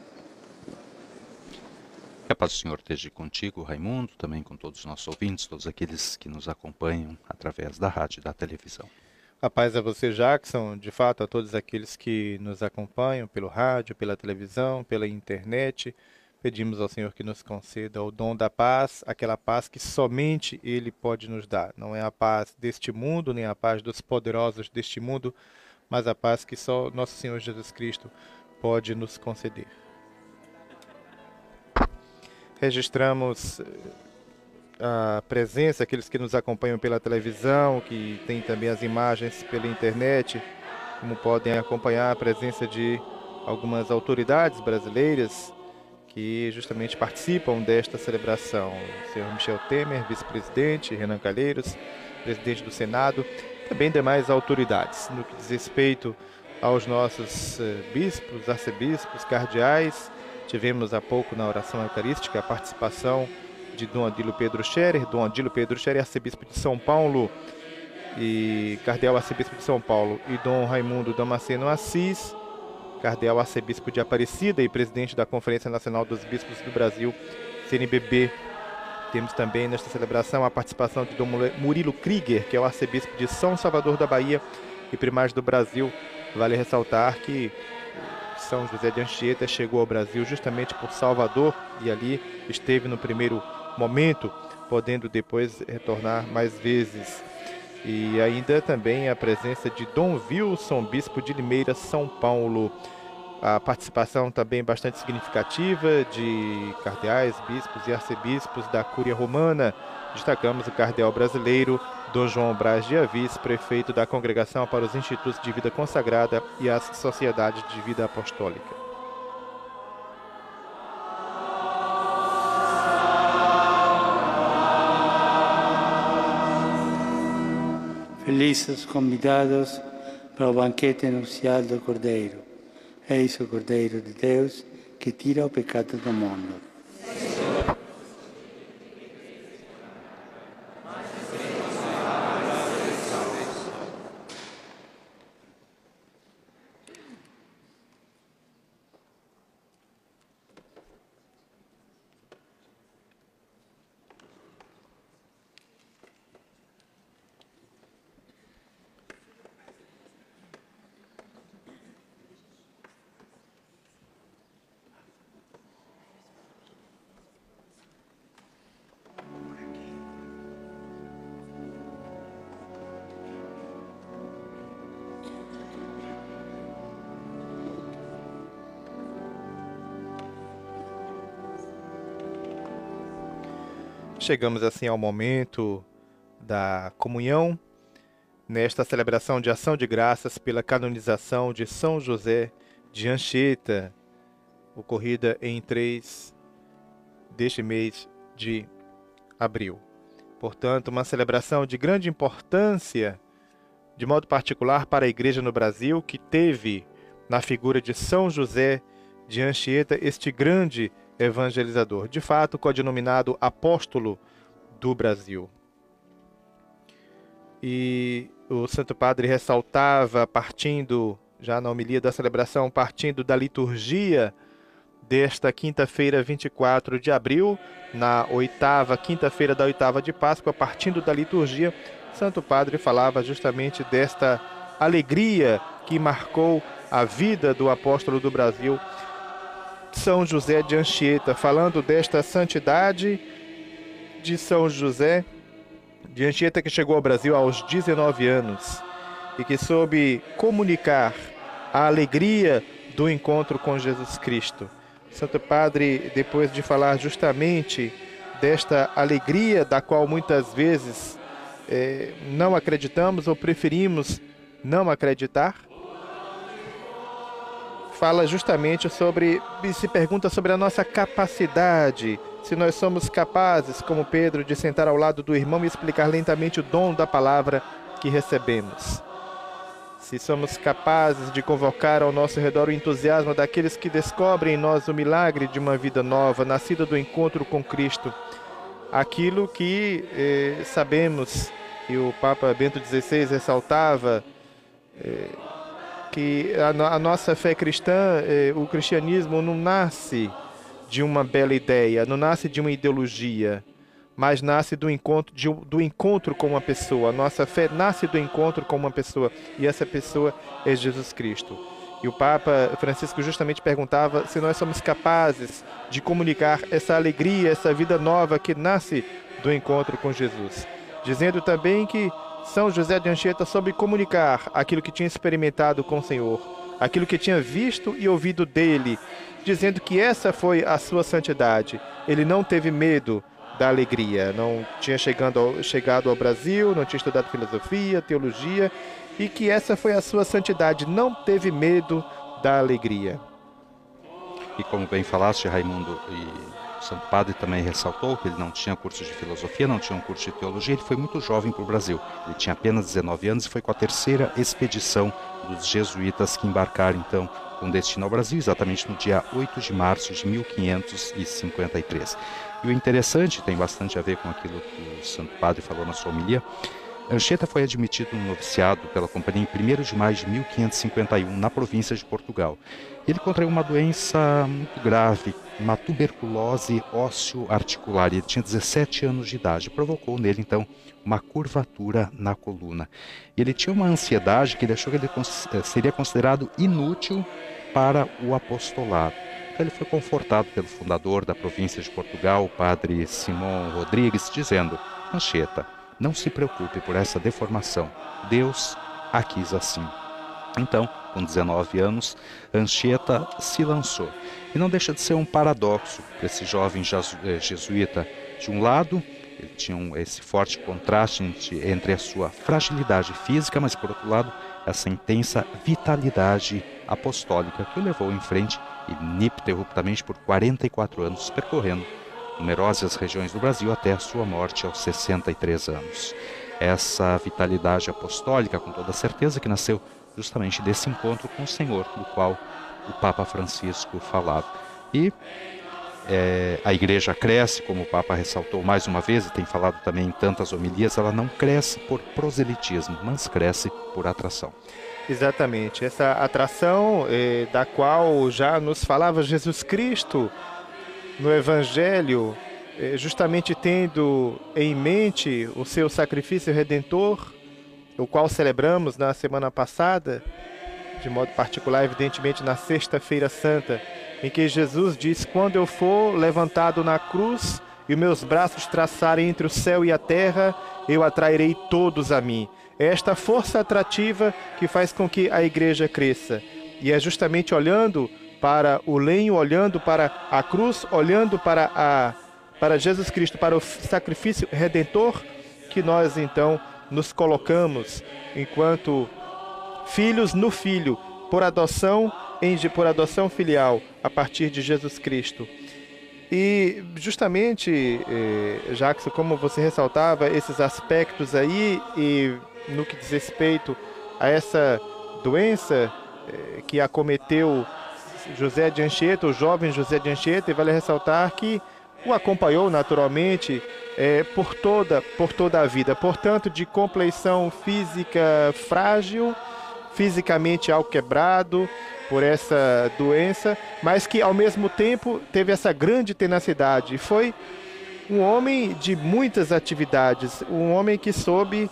Speaker 1: Que a paz do Senhor esteja contigo, Raimundo, também com todos os nossos ouvintes, todos aqueles que nos acompanham através da rádio e da televisão.
Speaker 2: A paz a você, Jackson, de fato a todos aqueles que nos acompanham pelo rádio, pela televisão, pela internet. Pedimos ao Senhor que nos conceda o dom da paz, aquela paz que somente Ele pode nos dar. Não é a paz deste mundo, nem a paz dos poderosos deste mundo, mas a paz que só nosso Senhor Jesus Cristo pode nos conceder. Registramos a presença, aqueles que nos acompanham pela televisão, que tem também as imagens pela internet, como podem acompanhar a presença de algumas autoridades brasileiras que justamente participam desta celebração. O senhor Michel Temer, vice-presidente, Renan Calheiros, presidente do Senado, também demais autoridades. No que diz respeito aos nossos bispos, arcebispos, cardeais, tivemos há pouco na oração eucarística a participação de Dom Adílio Pedro Scherer, arcebispo de São Paulo e cardeal arcebispo de São Paulo, e Dom Raimundo Damasceno Assis, cardeal arcebispo de Aparecida e presidente da Conferência Nacional dos Bispos do Brasil, CNBB. Temos também nesta celebração a participação de Dom Murilo Krieger, que é o arcebispo de São Salvador da Bahia e primaz do Brasil. Vale ressaltar que São José de Anchieta chegou ao Brasil justamente por Salvador e ali esteve no primeiro momento, podendo depois retornar mais vezes. E ainda também a presença de Dom Wilson, bispo de Limeira, São Paulo. A participação também bastante significativa de cardeais, bispos e arcebispos da Cúria Romana. Destacamos o cardeal brasileiro Dom João Braz de Avis, prefeito da Congregação para os Institutos de Vida Consagrada e as Sociedades de Vida Apostólica.
Speaker 3: Felizes convidados para o banquete nupcial do Cordeiro. Eis o Cordeiro de Deus que tira o pecado do mundo.
Speaker 2: Chegamos assim ao momento da comunhão, nesta celebração de ação de graças pela canonização de São José de Anchieta, ocorrida em 3 deste mês de abril. Portanto, uma celebração de grande importância, de modo particular para a Igreja no Brasil, que teve na figura de São José de Anchieta este grande evangelizador, de fato codinominado Apóstolo do Brasil. E o Santo Padre ressaltava, partindo, já na homilia da celebração, partindo da liturgia desta quinta-feira, 24 de abril, na quinta-feira da oitava de Páscoa, partindo da liturgia, Santo Padre falava justamente desta alegria que marcou a vida do apóstolo do Brasil, São José de Anchieta, falando desta santidade de São José de Anchieta, que chegou ao Brasil aos 19 anos e que soube comunicar a alegria do encontro com Jesus Cristo. Santo Padre, depois de falar justamente desta alegria da qual muitas vezes não acreditamos ou preferimos não acreditar, fala justamente sobre, se pergunta sobre a nossa capacidade, se nós somos capazes, como Pedro, de sentar ao lado do irmão e explicar lentamente o dom da palavra que recebemos. Se somos capazes de convocar ao nosso redor o entusiasmo daqueles que descobrem em nós o milagre de uma vida nova, nascida do encontro com Cristo. Aquilo que sabemos, e o Papa Bento XVI ressaltava, que a nossa fé cristã, o cristianismo não nasce de uma bela ideia, não nasce de uma ideologia, mas nasce do encontro com uma pessoa. A nossa fé nasce do encontro com uma pessoa, e essa pessoa é Jesus Cristo. E o Papa Francisco justamente perguntava se nós somos capazes de comunicar essa alegria, essa vida nova que nasce do encontro com Jesus. Dizendo também que São José de Anchieta soube comunicar aquilo que tinha experimentado com o Senhor, aquilo que tinha visto e ouvido dele, dizendo que essa foi a sua santidade. Ele não teve medo da alegria, não tinha chegado ao Brasil, não tinha estudado filosofia, teologia, e que essa foi a sua santidade, não teve medo da alegria.
Speaker 1: E como bem falaste, Raimundo, e o Santo Padre também ressaltou que ele não tinha curso de filosofia, não tinha um curso de teologia, ele foi muito jovem para o Brasil. Ele tinha apenas 19 anos e foi com a terceira expedição dos jesuítas que embarcaram então com destino ao Brasil, exatamente no dia 8 de março de 1553. E o interessante, tem bastante a ver com aquilo que o Santo Padre falou na sua homilia, Anchieta foi admitido no noviciado pela companhia em 1º de maio de 1551, na província de Portugal. Ele contraiu uma doença muito grave, uma tuberculose ósseo-articular. Ele tinha 17 anos de idade, provocou nele, então, uma curvatura na coluna. E ele tinha uma ansiedade que deixou que ele seria considerado inútil para o apostolado. Então ele foi confortado pelo fundador da província de Portugal, o padre Simão Rodrigues, dizendo: Anchieta, não se preocupe por essa deformação, Deus a quis assim. Então, com 19 anos, Anchieta se lançou. E não deixa de ser um paradoxo para esse jovem jesuíta. De um lado, ele tinha esse forte contraste entre a sua fragilidade física, mas por outro lado, essa intensa vitalidade apostólica que o levou em frente ininterruptamente por 44 anos, percorrendo numerosas regiões do Brasil até a sua morte aos 63 anos. Essa vitalidade apostólica, com toda certeza, que nasceu justamente desse encontro com o Senhor, do qual o Papa Francisco falava. E a igreja cresce, como o Papa ressaltou mais uma vez, e tem falado também em tantas homilias, ela não cresce por proselitismo, mas cresce por atração.
Speaker 2: Exatamente, essa atração da qual já nos falava Jesus Cristo no Evangelho, justamente tendo em mente o seu sacrifício redentor, o qual celebramos na semana passada, de modo particular, evidentemente, na Sexta-feira Santa, em que Jesus diz: quando eu for levantado na cruz e meus braços traçarem entre o céu e a terra, eu atrairei todos a mim. É esta força atrativa que faz com que a igreja cresça. E é justamente olhando para o lenho, olhando para a cruz, olhando para para Jesus Cristo, para o sacrifício redentor, que nós então nos colocamos enquanto filhos no Filho, por adoção filial, a partir de Jesus Cristo. E justamente, Jackson, como você ressaltava esses aspectos aí, e no que diz respeito a essa doença que acometeu José de Anchieta, o jovem José de Anchieta, e vale ressaltar que o acompanhou naturalmente por toda a vida, portanto, de compleição física frágil, fisicamente alquebrado por essa doença, mas que ao mesmo tempo teve essa grande tenacidade. Foi um homem de muitas atividades, um homem que soube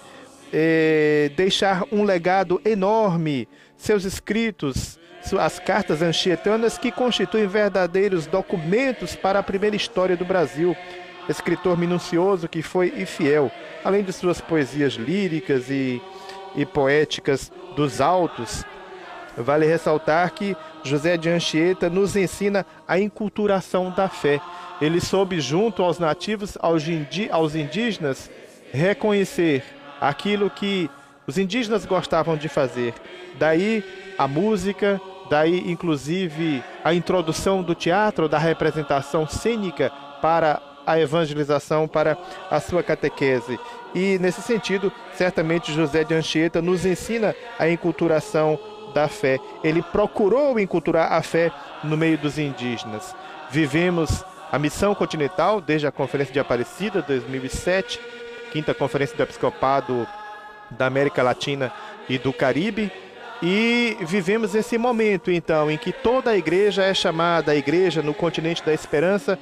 Speaker 2: deixar um legado enorme. Seus escritos, as cartas anchietanas, que constituem verdadeiros documentos para a primeira história do Brasil. Escritor minucioso que foi e fiel, além de suas poesias líricas e poéticas dos altos. Vale ressaltar que José de Anchieta nos ensina a enculturação da fé. Ele soube, junto aos nativos, aos indígenas, reconhecer aquilo que os indígenas gostavam de fazer. Daí a música, daí inclusive a introdução do teatro, da representação cênica para a evangelização, para a sua catequese. E nesse sentido, certamente José de Anchieta nos ensina a enculturação da fé. Ele procurou enculturar a fé no meio dos indígenas. Vivemos a missão continental desde a Conferência de Aparecida, 2007, 5ª Conferência do Episcopado da América Latina e do Caribe, e vivemos esse momento, então, em que toda a igreja é chamada, a igreja no continente da esperança,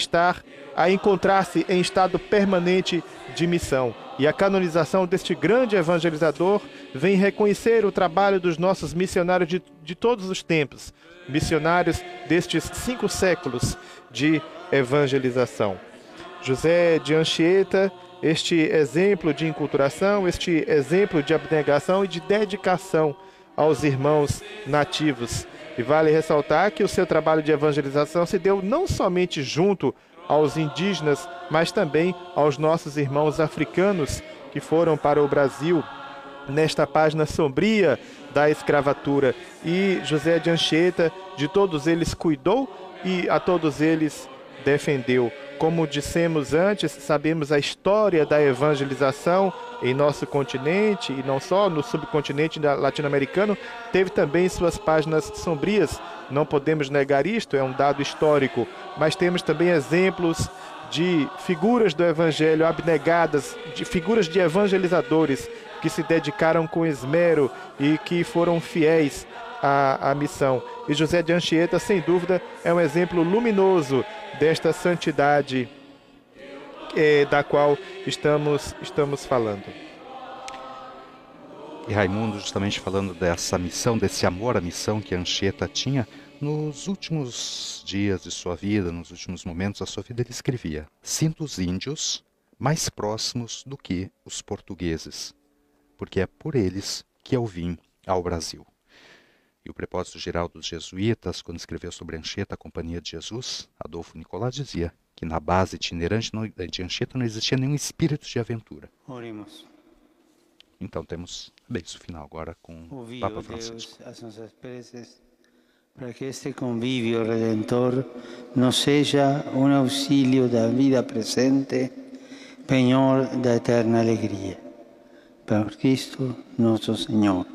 Speaker 2: a encontrar-se em estado permanente de missão. E a canonização deste grande evangelizador vem reconhecer o trabalho dos nossos missionários de todos os tempos, missionários destes 5 séculos de evangelização. José de Anchieta, este exemplo de enculturação, este exemplo de abnegação e de dedicação aos irmãos nativos. E vale ressaltar que o seu trabalho de evangelização se deu não somente junto aos indígenas, mas também aos nossos irmãos africanos que foram para o Brasil nesta página sombria da escravatura. E José de Anchieta, de todos eles cuidou e a todos eles defendeu. Como dissemos antes, sabemos a história da evangelização em nosso continente, e não só no subcontinente latino-americano, teve também suas páginas sombrias. Não podemos negar isto, é um dado histórico, mas temos também exemplos de figuras do evangelho abnegadas, de figuras de evangelizadores que se dedicaram com esmero e que foram fiéis à missão. E José de Anchieta, sem dúvida, é um exemplo luminoso desta santidade da qual estamos falando.
Speaker 1: E Raimundo, justamente falando dessa missão, desse amor à missão que Anchieta tinha, nos últimos dias de sua vida, nos últimos momentos da sua vida, ele escrevia: sinto os índios mais próximos do que os portugueses, porque é por eles que eu vim ao Brasil. E o prepósito geral dos jesuítas, quando escreveu sobre Anchieta, a Companhia de Jesus, Adolfo Nicolás, dizia que na base itinerante de Anchieta não existia nenhum espírito de aventura.
Speaker 3: Oremos.
Speaker 1: Então temos beijo final agora com o Papa Francisco.
Speaker 3: Deus, as nossas preces, para que este convívio redentor nos seja um auxílio da vida presente, penhor da eterna alegria. Por Cristo nosso Senhor.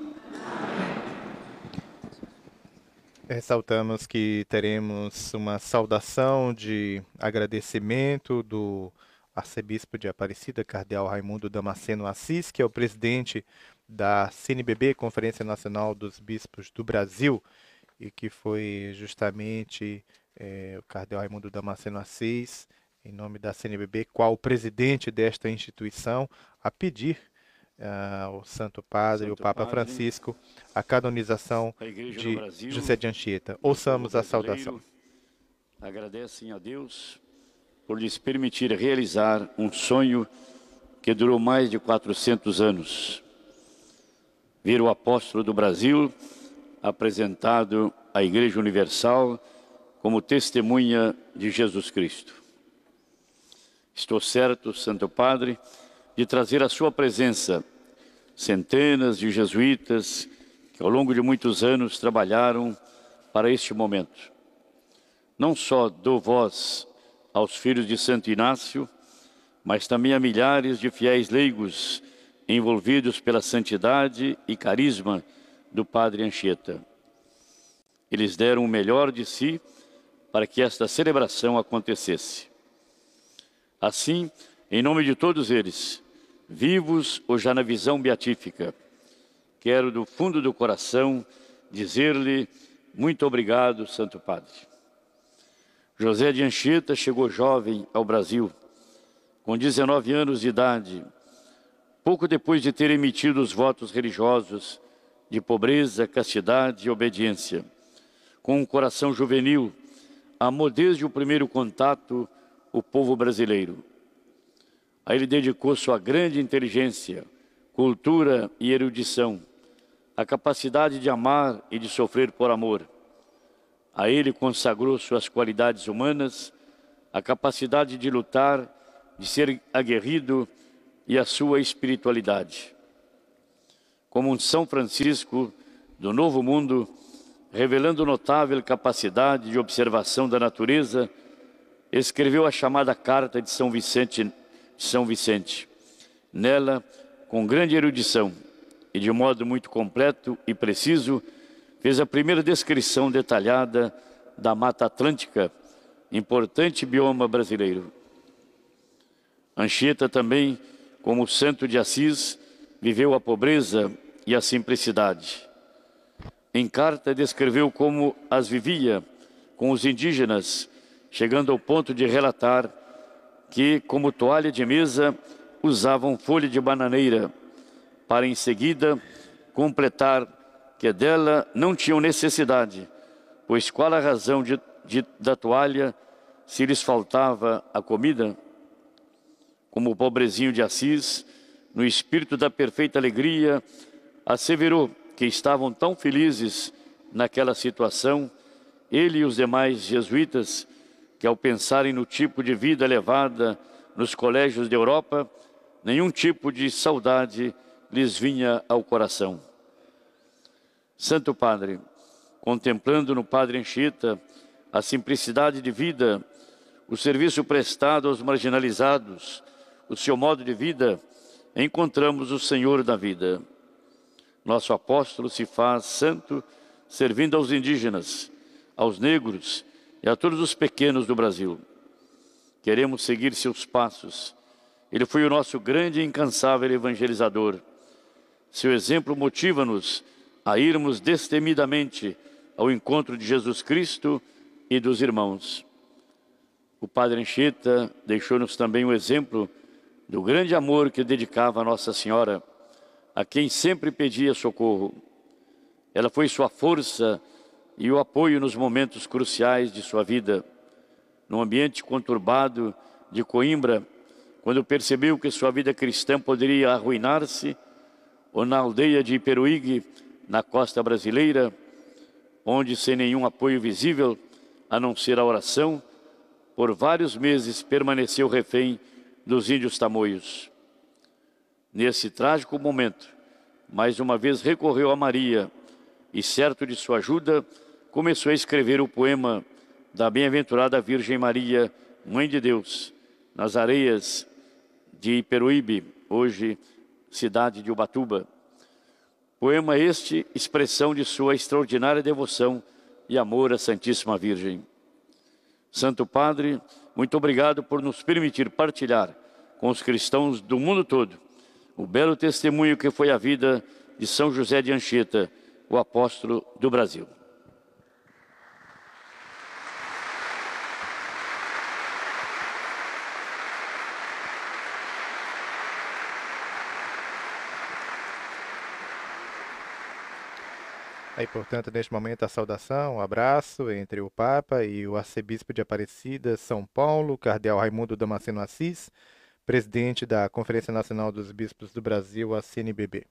Speaker 2: Ressaltamos que teremos uma saudação de agradecimento do arcebispo de Aparecida, cardeal Raimundo Damasceno Assis, que é o presidente da CNBB, Conferência Nacional dos Bispos do Brasil, e que foi justamente o cardeal Raimundo Damasceno Assis, em nome da CNBB, qual presidente desta instituição, a pedir ao Santo Padre, o Papa Francisco, a canonização de José de Anchieta. Ouçamos a saudação.
Speaker 14: Agradecem a Deus por lhes permitir realizar um sonho que durou mais de 400 anos. Ver o apóstolo do Brasil apresentado à Igreja Universal como testemunha de Jesus Cristo. Estou certo, Santo Padre, de trazer à sua presença centenas de jesuítas que ao longo de muitos anos trabalharam para este momento. Não só dou voz aos filhos de Santo Inácio, mas também a milhares de fiéis leigos envolvidos pela santidade e carisma do Padre Anchieta. Eles deram o melhor de si para que esta celebração acontecesse. Assim, em nome de todos eles, vivos ou já na visão beatífica, quero do fundo do coração dizer-lhe muito obrigado, Santo Padre. José de Anchieta chegou jovem ao Brasil, com 19 anos de idade, pouco depois de ter emitido os votos religiosos de pobreza, castidade e obediência. Com um coração juvenil, amou desde o primeiro contato o povo brasileiro. A ele dedicou sua grande inteligência, cultura e erudição, a capacidade de amar e de sofrer por amor. A ele consagrou suas qualidades humanas, a capacidade de lutar, de ser aguerrido e a sua espiritualidade. Como um São Francisco do Novo Mundo, revelando notável capacidade de observação da natureza, escreveu a chamada Carta de São Vicente. Nela, com grande erudição e de modo muito completo e preciso, fez a primeira descrição detalhada da Mata Atlântica, importante bioma brasileiro. Anchieta também, como santo de Assis, viveu a pobreza e a simplicidade. Em carta, descreveu como as vivia com os indígenas, chegando ao ponto de relatar que, como toalha de mesa, usavam folha de bananeira, para em seguida completar que dela não tinham necessidade, pois qual a razão da toalha se lhes faltava a comida? Como o pobrezinho de Assis, no espírito da perfeita alegria, asseverou que estavam tão felizes naquela situação, ele e os demais jesuítas, que ao pensarem no tipo de vida levada nos colégios da Europa, nenhum tipo de saudade lhes vinha ao coração. Santo Padre, contemplando no Padre Anchieta a simplicidade de vida, o serviço prestado aos marginalizados, o seu modo de vida, encontramos o Senhor da vida. Nosso apóstolo se faz santo servindo aos indígenas, aos negros e a todos os pequenos do Brasil. Queremos seguir seus passos. Ele foi o nosso grande e incansável evangelizador. Seu exemplo motiva-nos a irmos destemidamente ao encontro de Jesus Cristo e dos irmãos. O Padre Anchieta deixou-nos também o exemplo do grande amor que dedicava a Nossa Senhora, a quem sempre pedia socorro. Ela foi sua força e o apoio nos momentos cruciais de sua vida. No ambiente conturbado de Coimbra, quando percebeu que sua vida cristã poderia arruinar-se, ou na aldeia de Iperuígue, na costa brasileira, onde sem nenhum apoio visível, a não ser a oração, por vários meses permaneceu refém dos índios tamoios. Nesse trágico momento, mais uma vez recorreu a Maria e, certo de sua ajuda, começou a escrever o poema da Bem-aventurada Virgem Maria, Mãe de Deus, nas areias de Iperuíbe, hoje cidade de Ubatuba. Poema este, expressão de sua extraordinária devoção e amor à Santíssima Virgem. Santo Padre, muito obrigado por nos permitir partilhar com os cristãos do mundo todo o belo testemunho que foi a vida de São José de Anchieta, o apóstolo do Brasil.
Speaker 2: Aí, portanto, neste momento, a saudação, o abraço entre o Papa e o arcebispo de Aparecida, São Paulo, cardeal Raimundo Damasceno Assis, presidente da Conferência Nacional dos Bispos do Brasil, a CNBB.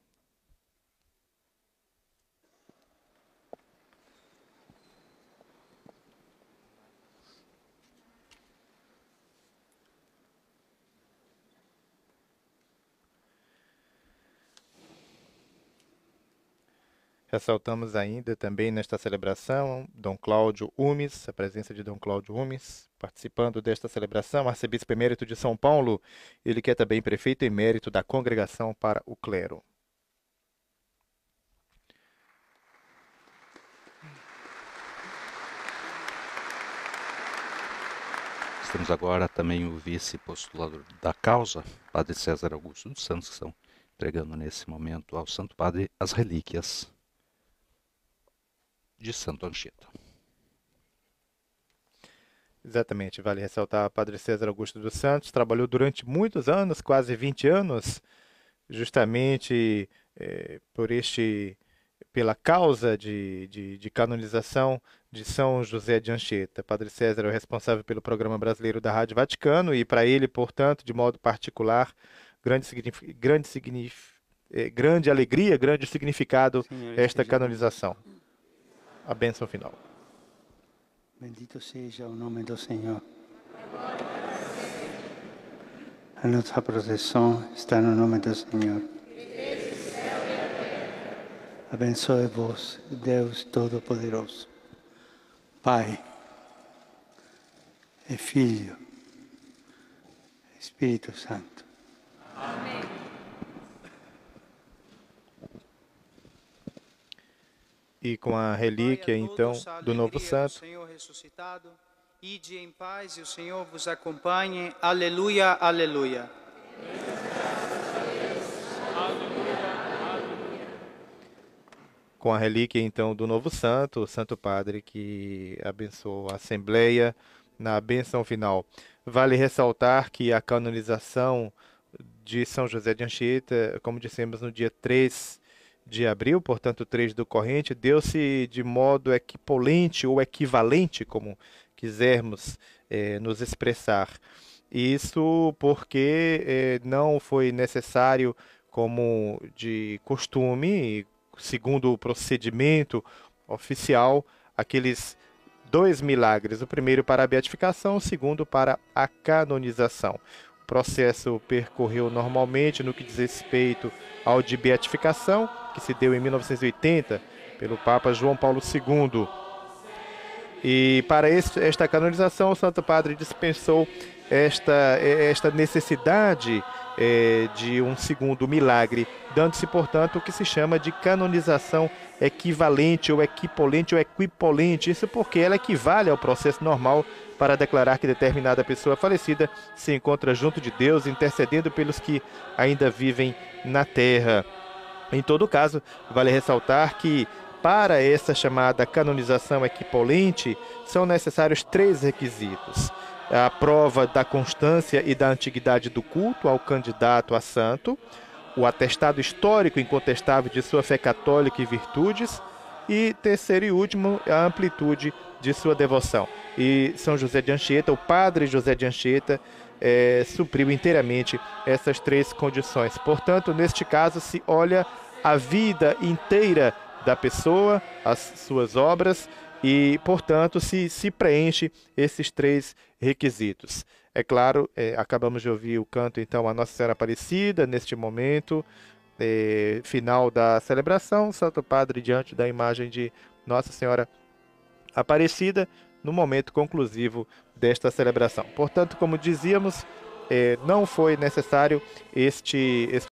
Speaker 2: Ressaltamos ainda também nesta celebração Dom Cláudio Umes, a presença de Dom Cláudio Umes, participando desta celebração, arcebispo emérito de São Paulo, ele que é também prefeito emérito da Congregação para o Clero.
Speaker 1: Temos agora também o vice-postulador da causa, Padre César Augusto dos Santos, que estão entregando nesse momento ao Santo Padre as relíquias de Santo Anchieta.
Speaker 2: Exatamente, vale ressaltar, Padre César Augusto dos Santos trabalhou durante muitos anos, quase 20 anos, justamente pela causa de canonização de São José de Anchieta. Padre César é o responsável pelo programa brasileiro da Rádio Vaticano e para ele, portanto, de modo particular, grande alegria, grande significado esta canonização. A bênção final.
Speaker 3: Bendito seja o nome do Senhor. A nossa proteção está no nome do Senhor. Abençoe-vos, Deus Todo-Poderoso, Pai e Filho, Espírito Santo.
Speaker 4: Amém.
Speaker 2: E com a relíquia, então, do Novo Santo.
Speaker 7: Senhor ressuscitado, ide em paz e o Senhor vos acompanhe. Aleluia, aleluia.
Speaker 2: Com a relíquia, então, do Novo Santo, o Santo Padre que abençoou a Assembleia na bênção final. Vale ressaltar que a canonização de São José de Anchieta, como dissemos, no dia 3 de abril, portanto 3 do corrente, deu-se de modo equipolente ou equivalente, como quisermos nos expressar. Isso porque não foi necessário, como de costume, segundo o procedimento oficial, aqueles 2 milagres, o primeiro para a beatificação, o segundo para a canonização. O processo percorreu normalmente no que diz respeito ao de beatificação, que se deu em 1980 pelo Papa João Paulo II. E para esta canonização, o Santo Padre dispensou esta necessidade de um segundo milagre, dando-se, portanto, o que se chama de canonização equivalente, ou equipolente, ou equipolente. Isso porque ela equivale ao processo normal para declarar que determinada pessoa falecida se encontra junto de Deus, intercedendo pelos que ainda vivem na terra. Em todo caso, vale ressaltar que para essa chamada canonização equipolente são necessários 3 requisitos. A prova da constância e da antiguidade do culto ao candidato a santo, o atestado histórico incontestável de sua fé católica e virtudes, e terceiro e último, a amplitude de sua devoção. E São José de Anchieta, o Padre José de Anchieta, supriu inteiramente essas 3 condições. Portanto, neste caso, se olha a vida inteira da pessoa, as suas obras, e, portanto, se preenche esses 3 requisitos. É claro, acabamos de ouvir o canto, então, a Nossa Senhora Aparecida, neste momento final da celebração, o Santo Padre diante da imagem de Nossa Senhora Aparecida, no momento conclusivo desta celebração. Portanto, como dizíamos, não foi necessário este